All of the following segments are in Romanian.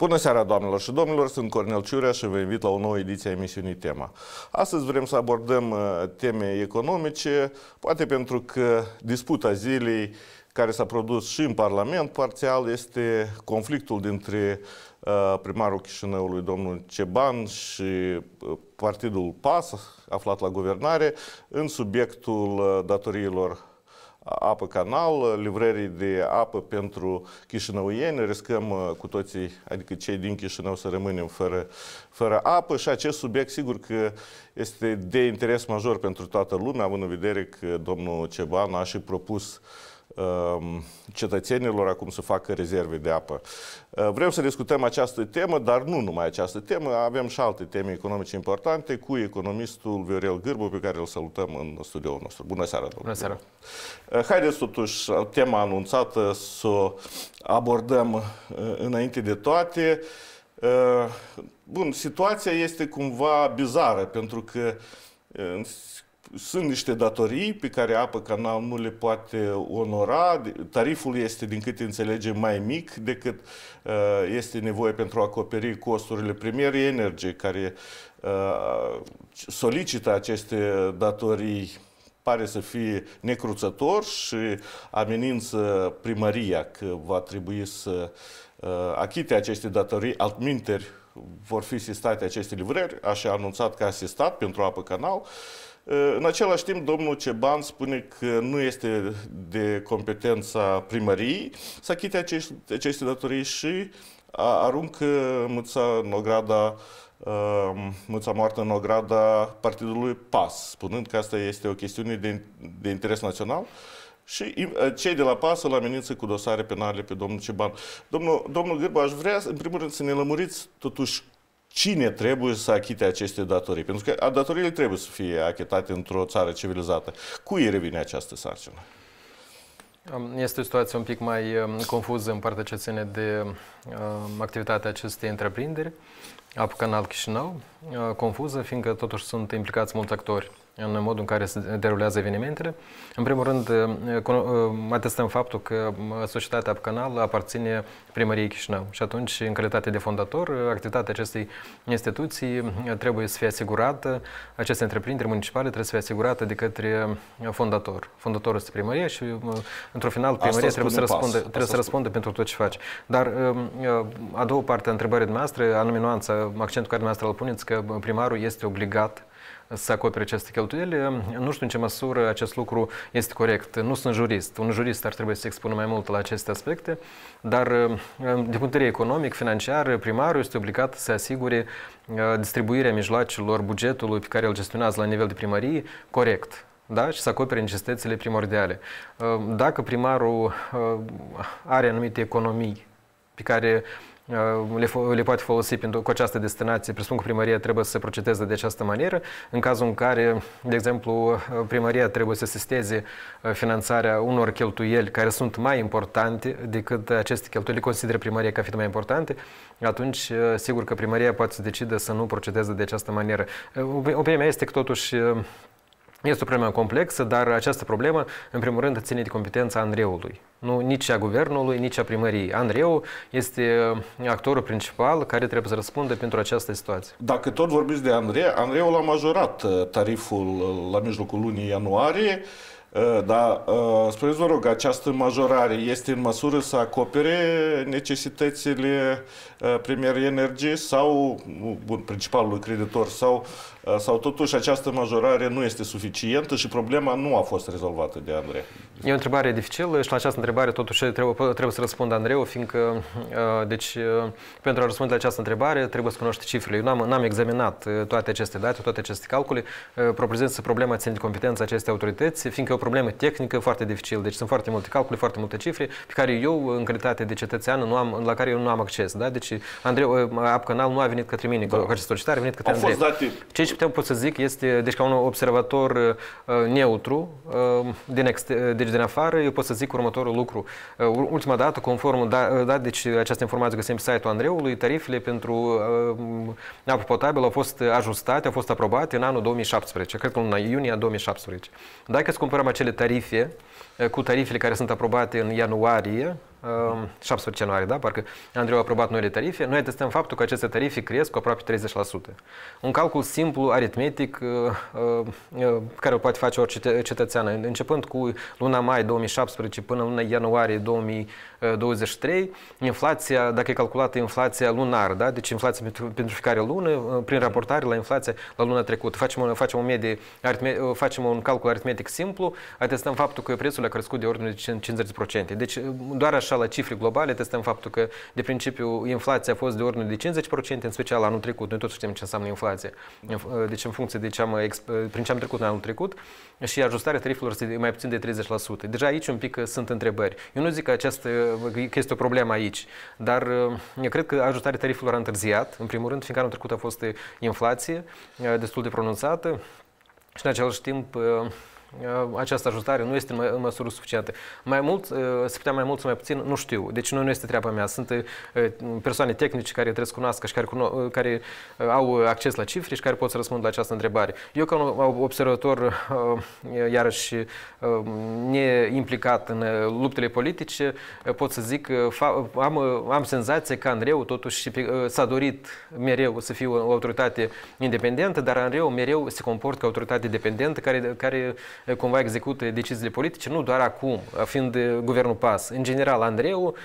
Bună seara, doamnelor și domnilor, sunt Cornel Ciurea și vă invit la o nouă ediție a emisiunii Tema. Astăzi vrem să abordăm teme economice, poate pentru că disputa zilei care s-a produs și în Parlament parțial este conflictul dintre primarul Chișinăului, domnul Ceban, și partidul PAS, aflat la guvernare, în subiectul datoriilor apă canal, livrării de apă pentru chișinăuieni. Riscăm cu toții, adică cei din Chișinău, să rămânem fără apă și acest subiect sigur că este de interes major pentru toată lumea, având în vedere că domnul Ceban a și propus cetățenilor acum să facă rezerve de apă. Vrem să discutăm această temă, dar nu numai această temă, avem și alte teme economice importante cu economistul Viorel Gârbu, pe care îl salutăm în studioul nostru. Bună seara, domnule! Bună seara! Haideți totuși tema anunțată să o abordăm înainte de toate. Bun, situația este cumva bizară, pentru că sunt niște datorii pe care Apă Canal nu le poate onora. Tariful este, din câte înțelegem, mai mic decât este nevoie pentru a acoperi costurile Premier Energy, care solicită aceste datorii, pare să fie necruțător și amenință primăria că va trebui să achite aceste datorii, altminteri vor fi sistate aceste livrări, așa a anunțat că a asistat pentru Apă Canal. În același timp, domnul Ceban spune că nu este de competența primăriei să achite aceste datorii și aruncă mâța moartă în ograda partidului PAS, spunând că asta este o chestiune de interes național. Și cei de la PAS îl amenință cu dosare penale pe domnul Ceban. Domnul Gârbu, aș vrea, în primul rând, să ne lămuriți totuși cine trebuie să achite aceste datorii. Pentru că datoriile trebuie să fie achitate într-o țară civilizată. Cui revine această sarcină? Este o situație un pic mai confuză în partea ce ține de activitatea acestei întreprinderi, Apă Canal Chișinău, confuză, fiindcă totuși sunt implicați mulți actori în modul în care se derulează evenimentele. În primul rând, atestăm faptul că societatea Apă Canal aparține primăriei Chișinău și atunci, în calitate de fondator, activitatea acestei instituții trebuie să fie asigurată, aceste întreprinderi municipale trebuie să fie asigurată de către fondator. Fondatorul este primăria și, într-un final, primăria trebuie să răspundă pentru tot ce face. Dar a doua parte a întrebării dumneavoastră, anume nuanța, accentul care dumneavoastră îl puneți, că primarul este obligat să acopere aceste cheltuieli. Nu știu în ce măsură acest lucru este corect. Nu sunt jurist. Un jurist ar trebui să se expună mai mult la aceste aspecte, dar din punct de vedere economic, financiar, primarul este obligat să asigure distribuirea mijloacelor bugetului pe care îl gestionează la nivel de primărie corect. Da? Și să acopere necesitățile primordiale. Dacă primarul are anumite economii pe care le poate folosi cu această destinație, presupun că primăria trebuie să procedeze de această manieră. În cazul în care, de exemplu, primăria trebuie să asisteze finanțarea unor cheltuieli care sunt mai importante decât aceste cheltuieli, le consideră primăria ca fiind mai importante, atunci, sigur că primăria poate să decide să nu procedeze de această manieră. Opinia mea este că totuși este o problemă complexă, dar această problemă, în primul rând, ține de competența ANRE-ului. Nu nici a guvernului, nici a primăriei. ANRE-ul este actorul principal care trebuie să răspundă pentru această situație. Dacă tot vorbiți de ANRE, ANRE-ul a majorat tariful la mijlocul lunii ianuarie, dar, spuneți, vă rog, această majorare este în măsură să acopere necesitățile Premier Energy sau principalului creditor sau totuși această majorare nu este suficientă și problema nu a fost rezolvată de ANRE? E o întrebare dificilă și la această întrebare totuși trebuie să răspundă ANRE-ul, fiindcă pentru a răspunde la această întrebare trebuie să cunoaște cifrele. Eu n-am examinat toate aceste date, toate aceste calcule. Propriu-zis, problema ține de competența acestei autorități, fiindcă e o problemă tehnică foarte dificilă. Deci sunt foarte multe calcule, foarte multe cifre pe care eu, în calitate de cetățean, la care eu nu am acces. Da? Deci Apă Canal nu a venit către mine cu această solicitare, a venit către ANRE. Ce pot să zic este, deci ca un observator neutru, deci din afară, eu pot să zic următorul lucru. Ultima dată, conform, deci această informație găsim pe site-ul ANRE-ului, tarifele pentru apă potabilă au fost ajustate, au fost aprobate în anul 2017, cred că în luna iunie 2017. Dacă să comparăm acele tarife cu tarifele care sunt aprobate în ianuarie 17 ianuarie, da? Parcă Andrei a aprobat noile tarife. Noi atestăm faptul că aceste tarife cresc cu aproape 30%. Un calcul simplu, aritmetic, care o poate face orice cetățean. Începând cu luna mai 2017 până luna ianuarie 2023, inflația, dacă e calculată inflația lunară, da? Deci inflația pentru fiecare lună, prin raportare la inflația la luna trecută. Facem o medie, facem un calcul aritmetic simplu, atestăm faptul că prețul a crescut de ordine de 50%. Deci doar așa la cifre globale atestăm faptul că de principiu inflația a fost de ordine de 50%, în special anul trecut. Noi toți știm ce înseamnă inflație. Deci în funcție de prin ce am trecut în anul trecut, și ajustarea tarifelor este mai puțin de 30%. Deja aici un pic sunt întrebări. Eu nu zic că este o problemă aici, dar eu cred că ajustarea tarifelor a întârziat, în primul rând, fiindcă anul trecut a fost inflație destul de pronunțată și în același timp această ajustare nu este în măsură suficientă. Mai mult, se putea mai mult sau mai puțin, nu știu. Deci nu este treaba mea. Sunt persoane tehnice care trebuie să cunoască și care au acces la cifre și care pot să răspundă la această întrebare. Eu, ca un observator, iarăși neimplicat în luptele politice, pot să zic că am senzația că Andreu totuși s-a dorit mereu să fie o autoritate independentă, dar Andreu mereu se comportă ca autoritate dependentă care cumva execută deciziile politice, nu doar acum, fiind guvernul PAS. În general, Andreu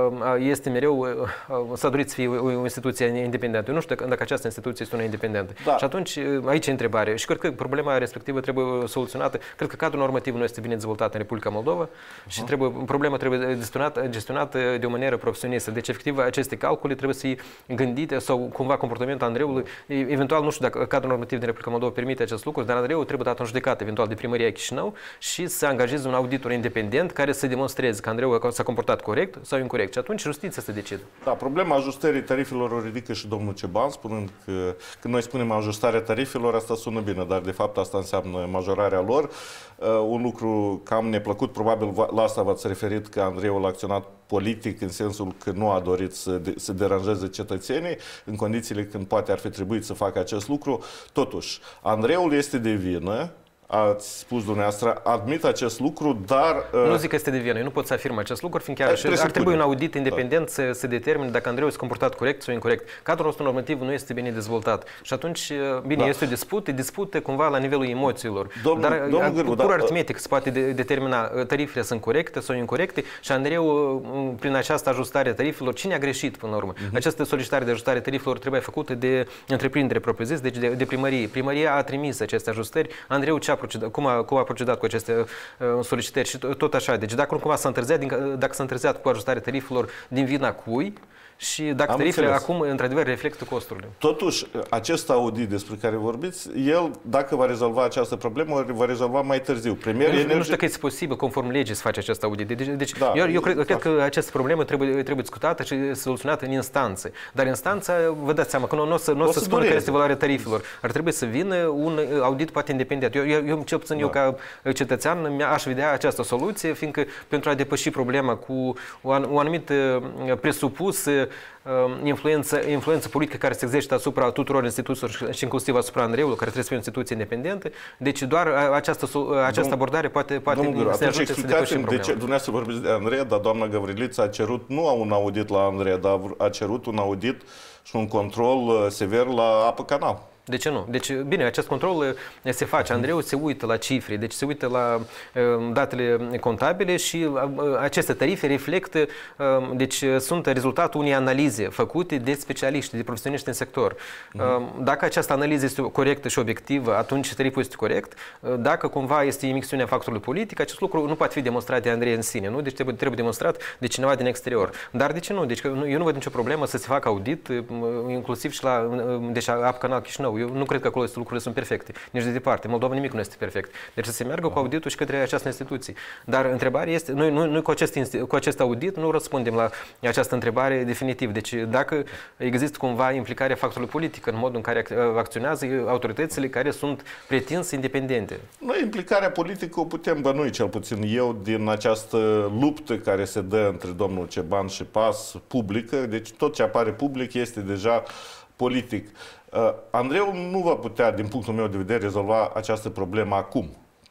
este mereu, s-a dorit să fie o instituție independentă. Eu nu știu dacă această instituție este una independentă. Da. Și atunci, aici e întrebare. Și cred că problema respectivă trebuie soluționată. Cred că cadrul normativ nu este bine dezvoltat în Republica Moldova și problema trebuie gestionată de o manieră profesionistă. Deci, efectiv, aceste calcule trebuie să fie gândite sau cumva comportamentul Andreului. Eventual, nu știu dacă cadrul normativ din Republica Moldova permite acest lucru, dar Andreu trebuie dat în judecată, eventual de primăria Chișinău și să angajeze un auditor independent care să demonstreze că Andreu s-a comportat corect sau incorect. Și atunci justiția să decide. Da, problema ajustării tarifelor o ridică și domnul Ceban, spunând că când noi spunem ajustarea tarifelor, asta sună bine, dar de fapt asta înseamnă majorarea lor. Un lucru cam neplăcut, probabil la asta v-ați referit, că Andreu a acționat politic în sensul că nu a dorit să deranjeze cetățenii în condițiile când poate ar fi trebuit să facă acest lucru. Totuși, Andreul este de vină. Ați spus dumneavoastră, admit acest lucru, dar... Nu zic că este de vină, eu nu pot să afirm acest lucru, fiindcă ar trebui un audit independent să determine dacă Andreu s-a comportat corect sau incorect. Cadrul nostru normativ nu este bine dezvoltat. Și atunci, bine, este o dispută cumva la nivelul emoțiilor. Dar pur aritmetic se poate determina tarifele sunt corecte sau incorrecte și Andreu, prin această ajustare a tarifelor, cine a greșit până la urmă? Această solicitare de ajustare a tarifelor trebuie făcută de întreprindere propriu-zis, deci de primărie. Primăria a trimis aceste ajustări. Andreu cum a procedat cu aceste solicitări și tot așa. Deci dacă nu cumva dacă s-a întârziat cu ajustarea tarifelor, din vina cui și dacă tarifele acum într-adevăr reflectă costurile. Totuși, acest audit despre care vorbiți, el, dacă va rezolva această problemă, va rezolva mai târziu. Nu știu că este posibil, conform legii, să faci acest audit. Deci eu cred că această problemă trebuie discutată și soluționată în instanțe. Dar instanța, vă dați seama, că nu o să spună care este valoarea tarifelor. Ar trebui să vină un audit poate independent. Eu cel puțin eu ca cetățean aș vedea această soluție, fiindcă pentru a depăși problema cu o anumită presupusă influență politică care se exercită asupra tuturor instituțiilor și inclusiv asupra Andreului, care trebuie să fie o instituție independentă. Deci doar această abordare poate să ne ajute să depășim problema. De ce dumneavoastră vorbiți de Andrei, dar doamna Gavrilița a cerut nu un audit la Andrei, dar a cerut un audit și un control sever la Apă Canal. De ce nu? Deci, bine, acest control se face. Andreu se uită la cifre, deci se uită la datele contabile și aceste tarife reflectă, deci sunt rezultatul unei analize făcute de specialiști, de profesioniști în sector. Dacă această analiză este corectă și obiectivă, atunci tariful este corect. Dacă cumva este imixtiunea factorului politic, acest lucru nu poate fi demonstrat de Andrei în sine, nu? Deci trebuie demonstrat de cineva din exterior. Dar de ce nu? Deci eu nu văd nicio problemă să se facă audit, inclusiv și la Apă Canal Chișinău. Eu nu cred că acolo lucrurile sunt perfecte, nici de departe. Moldova nimic nu este perfect. Deci să se meargă cu auditul și către această instituție. Dar întrebarea este, noi cu acest audit nu răspundem la această întrebare definitiv. Deci dacă există cumva implicarea factorului politic în modul în care acționează autoritățile care sunt pretins independente. Noi implicarea politică o putem bănui, cel puțin eu, din această luptă care se dă între domnul Ceban și PAS publică. Deci tot ce apare public este deja politic. Andreu nu va putea, din punctul meu de vedere, rezolva această problemă acum.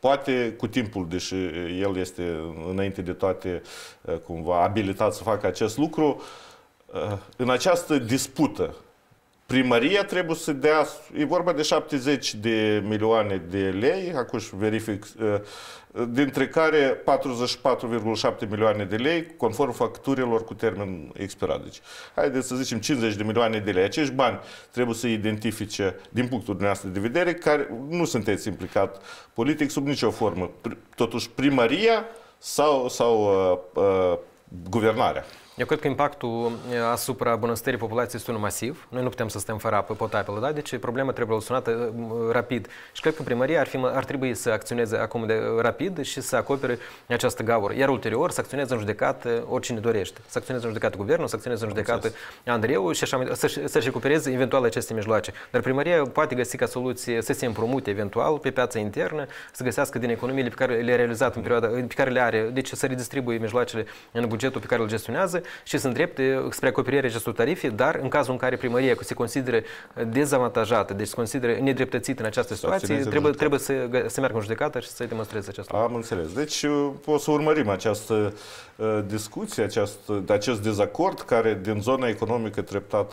poate cu timpul, deși el este înainte de toate cumva abilitat să facă acest lucru, în această dispută, primăria trebuie să dea, e vorba de 70 de milioane de lei, acum verific, dintre care 44,7 milioane de lei conform facturilor cu termen expirat. Deci, haideți să zicem 50 de milioane de lei. Acești bani trebuie să identifice, din punctul dumneavoastră de vedere, care nu sunteți implicat politic sub nicio formă. Totuși, primăria sau guvernarea. Eu cred că impactul asupra bunăstării populației este unul masiv. Noi nu putem să stăm fără apă potabilă, da? Deci problema trebuie soluționată rapid. Și cred că primăria ar trebui să acționeze acum rapid și să acopere această gaură. Iar ulterior să acționeze în judecată oricine dorește. Să acționeze în judecată guvernul, să acționeze în judecată Andreu și așa, să-și recupereze eventual aceste mijloace. Dar primăria poate găsi ca soluție să se împrumute eventual pe piața internă, să găsească din economiile pe care le-a realizat în perioada pe care le are, deci să redistribuie mijloacele în bugetul pe care îl gestionează și să îndrepte spre acoperirea acestor tarife, dar în cazul în care primăria se consideră dezavantajată, deci se consideră nedreptățită în această situație, trebuie să meargă în judecată și să-i demonstreze acest lucru. Am înțeles. Deci o să urmărim această discuție, acest dezacord care din zona economică treptat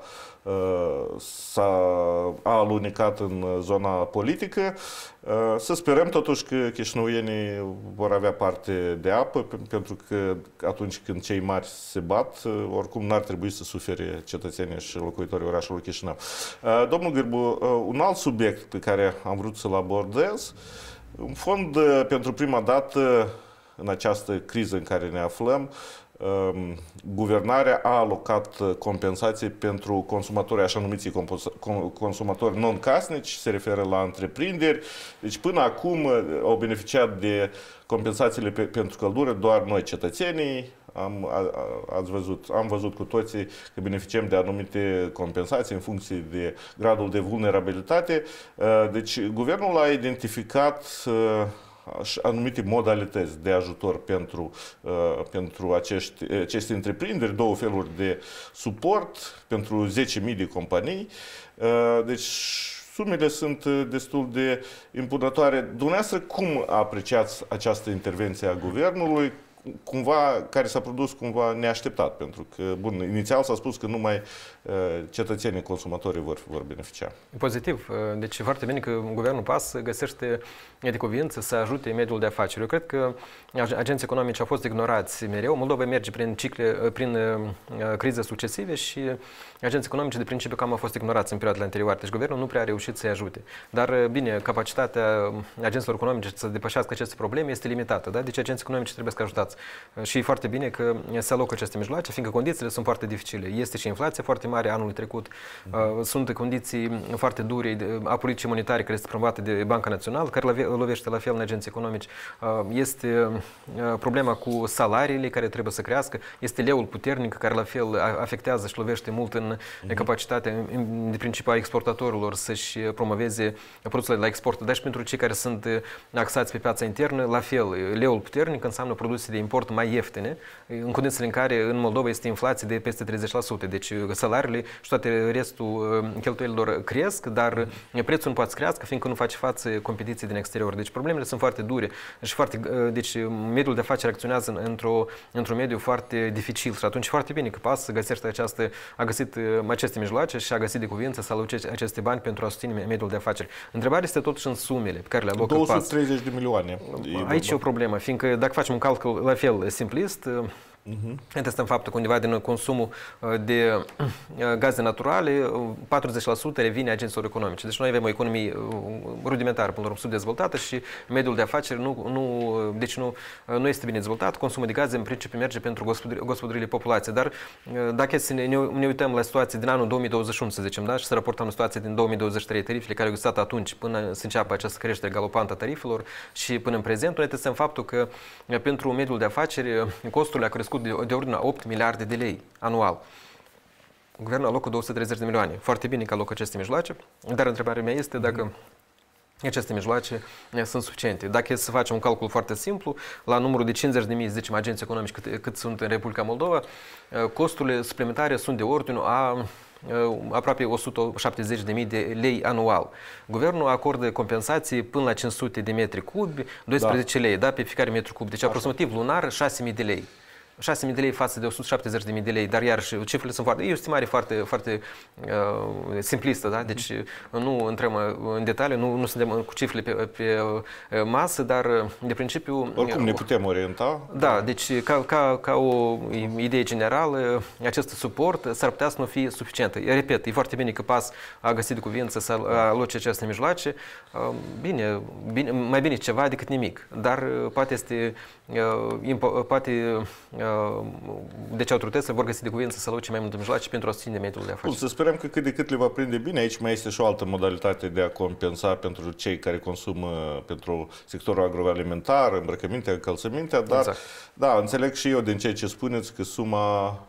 s-a alunecat în zona politică. Să sperăm totuși că chișinăuienii vor avea parte de apă, pentru că atunci când cei mari se bat, oricum n-ar trebui să sufere cetățenii și locuitorii orașului Chișinău. Domnul Gârbu, un alt subiect pe care am vrut să-l abordez, în fond, pentru prima dată în această criză în care ne aflăm, guvernarea a alocat compensații pentru consumatorii, așa numiții consumatori non-casnici, se referă la întreprinderi. Deci până acum au beneficiat de compensațiile pentru căldură doar noi cetățenii. Am văzut cu toții că beneficiem de anumite compensații în funcție de gradul de vulnerabilitate. Deci guvernul a identificat anumite modalități de ajutor pentru aceste întreprinderi, două feluri de suport pentru 10.000 de companii. Deci sumele sunt destul de impunătoare. Dumneavoastră, cum apreciați această intervenție a guvernului? Care s-a produs cumva neașteptat, pentru că, bun, inițial s-a spus că numai cetățenii consumatorii vor beneficia. Pozitiv. Deci e foarte bine că guvernul PAS găsește de cuvință să ajute mediul de afaceri. Eu cred că agenții economici au fost ignorați mereu. Moldova merge prin crize succesive și agenții economici de principiu cam au fost ignorați în perioadele anterioare. Deci guvernul nu prea a reușit să-i ajute. Dar, bine, capacitatea agenților economice să depășească aceste probleme este limitată. Da? Deci agenții economici trebuie să ajutați. Și e foarte bine că se alocă aceste mijloace, fiindcă condițiile sunt foarte dificile. Este și inflația foarte mare anul trecut. Sunt condiții foarte dure a politicii monetare care este promovată de Banca Națională, care lovește la fel în agenții economici. Este problema cu salariile care trebuie să crească. Este leul puternic care la fel afectează și lovește mult în capacitatea, de principiu, a exportatorilor să-și promoveze produsele la export. Dar și pentru cei care sunt axați pe piața internă, la fel, leul puternic înseamnă produse de import mai ieftine, în condițiile în care în Moldova este inflație de peste 30%. Deci salariile și toate restul cheltuielilor cresc, dar prețul nu poate să crească, fiindcă nu face față competiției din exterior. Deci problemele sunt foarte dure și deci mediul de afaceri acționează într-un mediu foarte dificil și atunci foarte bine că PAS a găsit aceste mijloace și a găsit de cuvință să aloce aceste bani pentru a susține mediul de afaceri. Întrebarea este totuși în sumele pe care le alocă PAS. 230 de milioane. Aici e o problemă, fiindcă dacă facem un calcul la fel simplist, Este faptul că undeva din consumul de gaze naturale, 40% revine agenților economice. Deci noi avem o economie rudimentară, până la urmă, subdezvoltată și mediul de afaceri nu este bine dezvoltat. Consumul de gaze în principiu merge pentru gospodăriile populației. Dar dacă ne uităm la situația din anul 2021, să zicem, da, și să raportăm la situația din 2023, tarifele care au existat atunci până să înceapă această creștere galopantă a tarifelor și până în prezent, noi testăm faptul că pentru mediul de afaceri costurile au crescut de ordinea 8 miliarde de lei anual. Guvernul alocă 230 de milioane. Foarte bine că alocă aceste mijloace, dar întrebarea mea este dacă aceste mijloace sunt suficiente. Dacă să facem un calcul foarte simplu, la numărul de 50.000, zicem, agenți economici cât sunt în Republica Moldova, costurile suplimentare sunt de ordinul a aproape 170.000 de lei anual. Guvernul acordă compensații până la 500 de metri cubi, 12 lei, da, pe fiecare metru cub. Deci aproximativ lunar 6.000 de lei. 6.000 de lei față de 170.000 de lei, dar iarăși cifrele sunt foarte... E o estimare foarte simplistă, da? Deci nu intrăm în detaliu, nu suntem cu cifrele pe masă, dar de principiu... Oricum ne putem orienta. Da, deci ca o idee generală, acest suport s-ar putea să nu fie suficient. Repet, e foarte bine că PAS a găsit de cuvință să aloce aceste mijloace. Bine, mai bine ceva decât nimic, dar poate este... Deci autoritățile vor găsi de cuvință să aloce mai multe mijloace pentru a susține mediul de afaceri. Să sperăm că cât de cât le va prinde bine. Aici mai este și o altă modalitate de a compensa pentru cei care consumă pentru sectorul agroalimentar, îmbrăcămintea, încălțămintea, dar exact. Da, înțeleg și eu din ceea ce spuneți că suma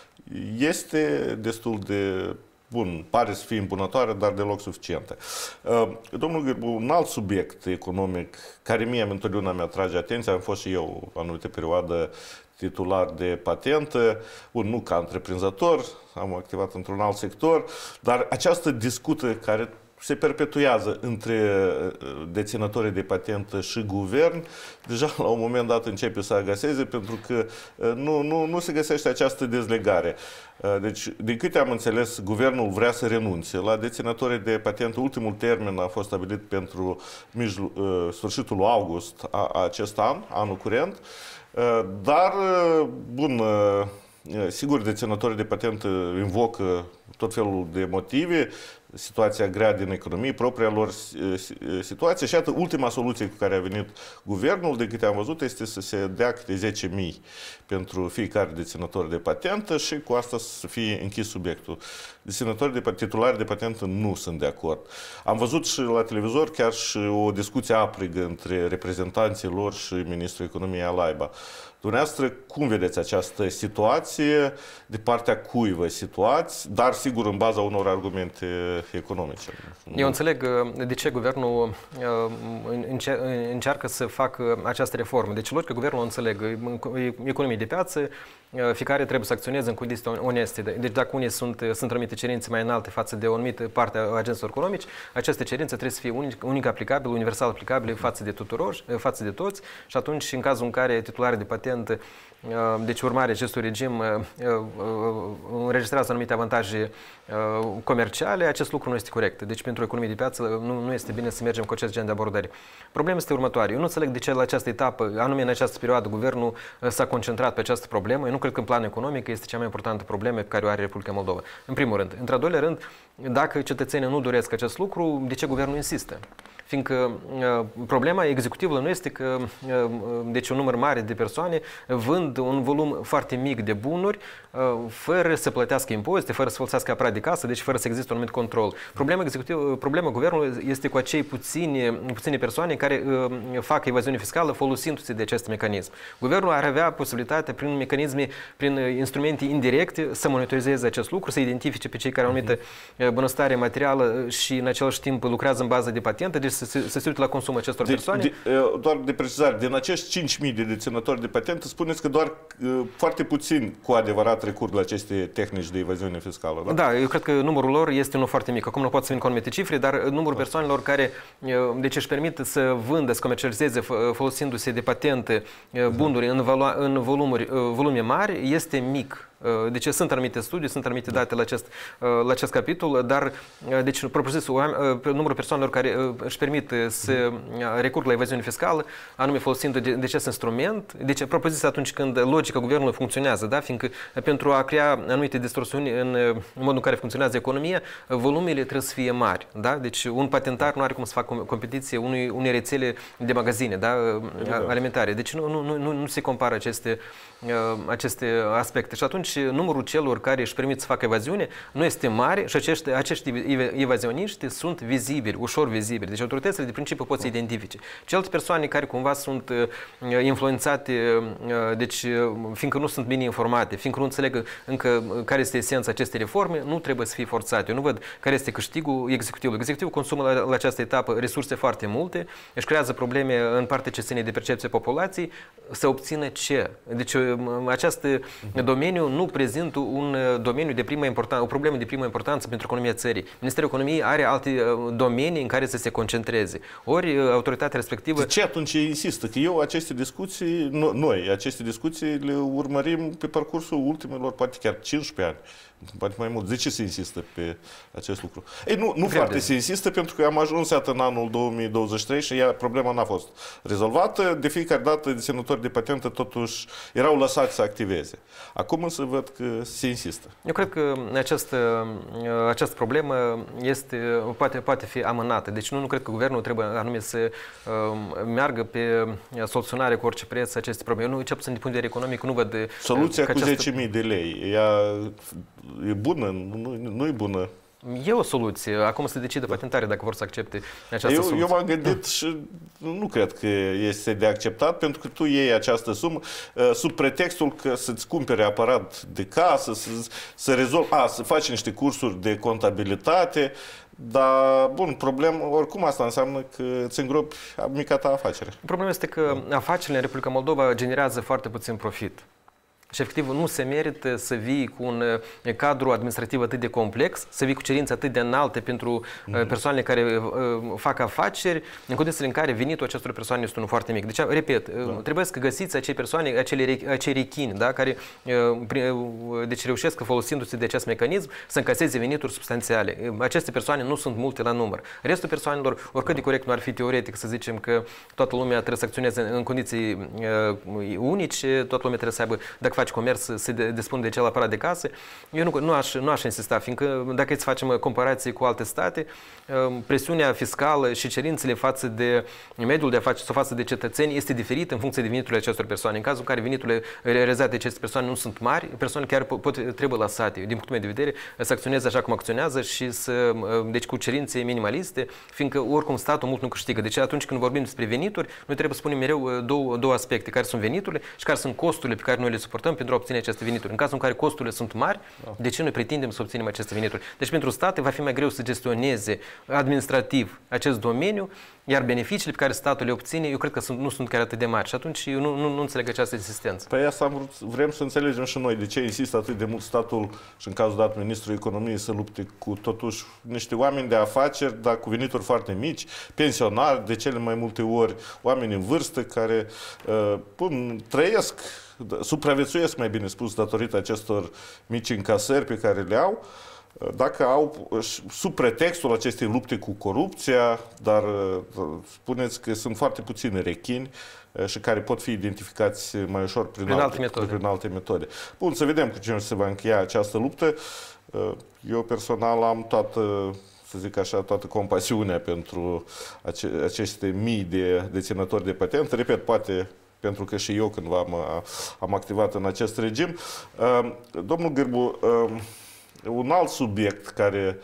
este destul de bun, pare să fie îmbunătoare, dar deloc suficientă. Domnul Gârbu, un alt subiect economic care mie întotdeauna mi-atrage atenția, am fost și eu o anumită perioadă titular de patentă, nu ca întreprinzător, am activat într-un alt sector, dar această discuție care se perpetuează între deținătorii de patentă și guvern, deja la un moment dat începe să agaseze, pentru că nu se găsește această dezlegare. Deci, din câte am înțeles, guvernul vrea să renunțe la deținătorii de patentă. Ultimul termen a fost stabilit pentru sfârșitul august a acest an, anul curent, dar, bun, sigur, deținătorii de patentă invocă tot felul de motive, situația grea din economie, propria lor situație și iată, ultima soluție cu care a venit guvernul, de câte am văzut, este să se dea câte 10.000 pentru fiecare deținător de patentă și cu asta să fie închis subiectul. Deținătorii titulari de patentă nu sunt de acord. Am văzut și la televizor chiar și o discuție aprigă între reprezentanții lor și ministrul economiei Alaiba. Dumneavoastră, cum vedeți această situație, de partea cui vă situați, dar sigur în baza unor argumente economice? Eu înțeleg de ce guvernul încearcă să facă această reformă. Deci logică guvernul înțeleg, economie de piață, fiecare trebuie să acționeze în condiții oneste. Deci dacă unii sunt anumite cerințe mai înalte față de o anumită parte a agenților economici, aceste cerințe trebuie să fie unic aplicabile, universal aplicabile față de toți și atunci în cazul în care titularii de patent, deci urmare acestui regim înregistrează anumite avantaje comerciale, acest lucru nu este corect. Deci pentru economie de piață nu este bine să mergem cu acest gen de abordare. Problema este următoare. Eu nu înțeleg de ce la această etapă, anume în această perioadă, guvernul s-a concentrat pe această problemă. Eu nu cred că în plan economic este cea mai importantă problemă pe care o are Republica Moldova. În primul rând. Într-al doilea rând, dacă cetățenii nu doresc acest lucru, de ce guvernul insistă? Fiindcă problema executivă nu este că deci un număr mare de persoane vând un volum foarte mic de bunuri fără să plătească impozite, fără să folosească aparat de casă, deci fără să existe un anumit control. Problema guvernului este cu acei puține persoane care fac evaziune fiscală folosindu-se de acest mecanism. Guvernul ar avea posibilitatea prin mecanisme, prin instrumente indirecte să monitorizeze acest lucru, să identifice pe cei care au anumită bunăstare materială și în același timp lucrează în bază de patentă, deci să se uite la consumul acestor persoane. Doar de precizare, din acești 5.000 de deținători de patentă, spuneți că doar foarte puțin cu adevărat recurg la aceste tehnici de evaziune fiscală, da? Da, eu cred că numărul lor este unul foarte mic. Acum nu pot să vin cu anumite cifre, dar numărul persoanelor care deci își permit să vândă, să comercializeze folosindu-se de patente bunuri în volume mari este mic. Deci sunt anumite studii, sunt anumite date la acest capitol, dar deci numărul persoanelor care își permit să recurg la evaziune fiscală, anume folosind de acest instrument, deci propriu-zis atunci când logica guvernului funcționează, da? Fiindcă pentru a crea anumite distorsiuni în modul în care funcționează economia, volumele trebuie să fie mari, da? Deci un patentar nu are cum să facă competiție unei rețele de magazine, da? Alimentare. Deci nu se compară aceste aspecte. Și atunci numărul celor care își permit să facă evaziune nu este mare și acești evazioniști sunt vizibili, ușor vizibili. Deci autoritățile de principiu pot să identifice. Celelalte persoane care cumva sunt influențate, deci fiindcă nu sunt bine informate, fiindcă nu înțeleg încă care este esența acestei reforme, nu trebuie să fie forțate. Eu nu văd care este câștigul executivului. Executivul consumă la această etapă resurse foarte multe, își creează probleme în partea ce ține de percepția populației, să obțină ce? Deci acest domeniu nu prezintă un domeniu de primă importanță, o problemă de primă importanță pentru economia țării. Ministerul Economiei are alte domenii în care să se concentreze. Ori autoritatea respectivă... De ce atunci insistă? Că aceste discuții le urmărim pe parcursul ultimelor, poate chiar 15 ani. Poate mai mult. De ce se insistă pe acest lucru? Ei, nu foarte se insistă, pentru că am ajuns în anul 2023 și problema n-a fost rezolvată. De fiecare dată, deținătorii de patentă totuși erau lăsați să activeze. Acum însă văd că se insistă. Eu cred că această problemă poate fi amânată. Deci nu cred că guvernul trebuie anume să meargă pe soluționarea cu orice preț aceste probleme. Nu, cel puțin din punct de vedere economic, nu văd... Soluția cu 10.000 de lei, ea e bună? Nu e bună? E o soluție. Acum se decide patentare dacă vor să accepte această soluție. Eu m-am gândit și nu cred că este de acceptat, pentru că tu iei această sumă sub pretextul că să-ți cumpere aparat de casă, să faci niște cursuri de contabilitate, dar, bun, oricum asta înseamnă că îți îngropi mica ta afacere. Problema este că afacerile în Republica Moldova generează foarte puțin profit. Și efectiv nu se merită să vii cu un cadru administrativ atât de complex, să vii cu cerințe atât de înalte pentru persoanele care fac afaceri, în condițiile în care venitul acestor persoane este unul foarte mic. Deci, repet, trebuie să găsiți acei persoane, acei rechini, da, care deci reușesc, folosindu-se de acest mecanism, să încaseze venituri substanțiale. Aceste persoane nu sunt multe la număr. Restul persoanelor, oricât de corect nu ar fi teoretic să zicem că toată lumea trebuie să acționeze în condiții unice, toată lumea trebuie să aibă, dacă faci comerț, să dispune de acel aparat de casă. Eu nu aș insista, fiindcă dacă îți facem comparații cu alte state, presiunea fiscală și cerințele față de mediul de afaceri sau față de cetățeni este diferită în funcție de veniturile acestor persoane. În cazul în care veniturile realizate de aceste persoane nu sunt mari, persoane chiar trebuie lăsate, din punctul meu de vedere, să acționeze așa cum acționează și deci cu cerințe minimaliste, fiindcă oricum statul mult nu câștigă. Deci atunci când vorbim despre venituri, noi trebuie să spunem mereu două aspecte, care sunt veniturile și care sunt costurile pe care noi le suportăm pentru a obține aceste venituri. În cazul în care costurile sunt mari, de ce noi pretindem să obținem aceste venituri? Deci pentru state va fi mai greu să gestioneze administrativ acest domeniu, iar beneficiile pe care statul le obține, eu cred că nu sunt chiar atât de mari. Și atunci eu nu înțeleg această insistență. Păi asta vrem să înțelegem și noi. De ce insistă atât de mult statul și în cazul dat Ministrul Economiei să lupte cu totuși niște oameni de afaceri, dar cu venituri foarte mici, pensionari, de cele mai multe ori oameni în vârstă care trăiesc, supraviețuiesc, mai bine spus, datorită acestor mici încasări pe care le au, dacă au, sub pretextul acestei lupte cu corupția, dar spuneți că sunt foarte puțini rechini și care pot fi identificați mai ușor prin alte metode. Bun, să vedem cu cine se va încheia această luptă. Eu personal am toată compasiunea pentru aceste mii de deținători de patentă. Repet, poate pentru că și eu cândva am activat în acest regim. Domnul Gârbu, un alt subiect care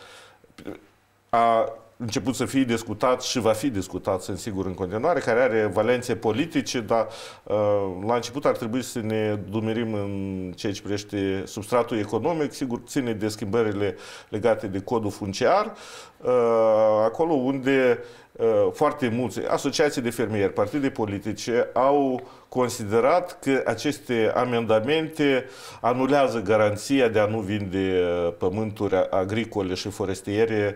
a început să fie discutat și va fi discutat, sunt sigur, în continuare, care are valențe politice, dar la început ar trebui să ne dumerim în ceea ce privește substratul economic, sigur, ține de schimbările legate de codul funciar, acolo unde foarte mulți asociații de fermieri, partide politice au considerat că aceste amendamente anulează garanția de a nu vinde pământuri agricole și forestiere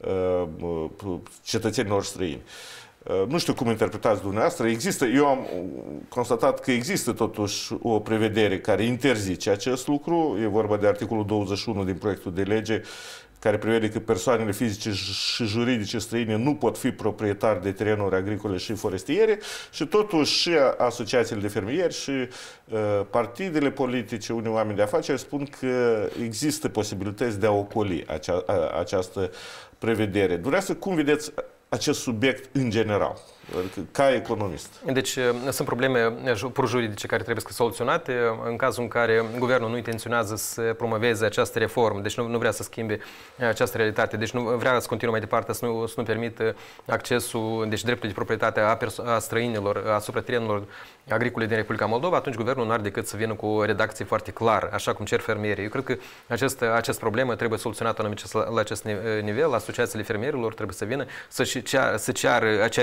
cetățenilor străini. Nu știu cum interpretați dumneavoastră. Eu am constatat că există totuși o prevedere care interzice acest lucru. E vorba de articolul 21 din proiectul de lege, care prevede că persoanele fizice și juridice străine nu pot fi proprietari de terenuri agricole și forestiere și totuși și asociațiile de fermieri și partidele politice, unii oameni de afaceri spun că există posibilități de a ocoli această prevedere. Dumneavoastră, cum vedeți acest subiect în general, ca economist? Deci sunt probleme pur juridice care trebuie soluționate în cazul în care guvernul nu intenționează să promoveze această reformă, deci nu vrea să schimbe această realitate, deci nu vrea să continue mai departe, să nu permită accesul, deci dreptul de proprietate a străinilor asupra terenurilor agricole din Republica Moldova, atunci guvernul nu are decât să vină cu o redacție foarte clară, așa cum cer fermierii. Eu cred că această problemă trebuie soluționată la acest nivel, asociațiile fermierilor trebuie să vină să ceară acea redacție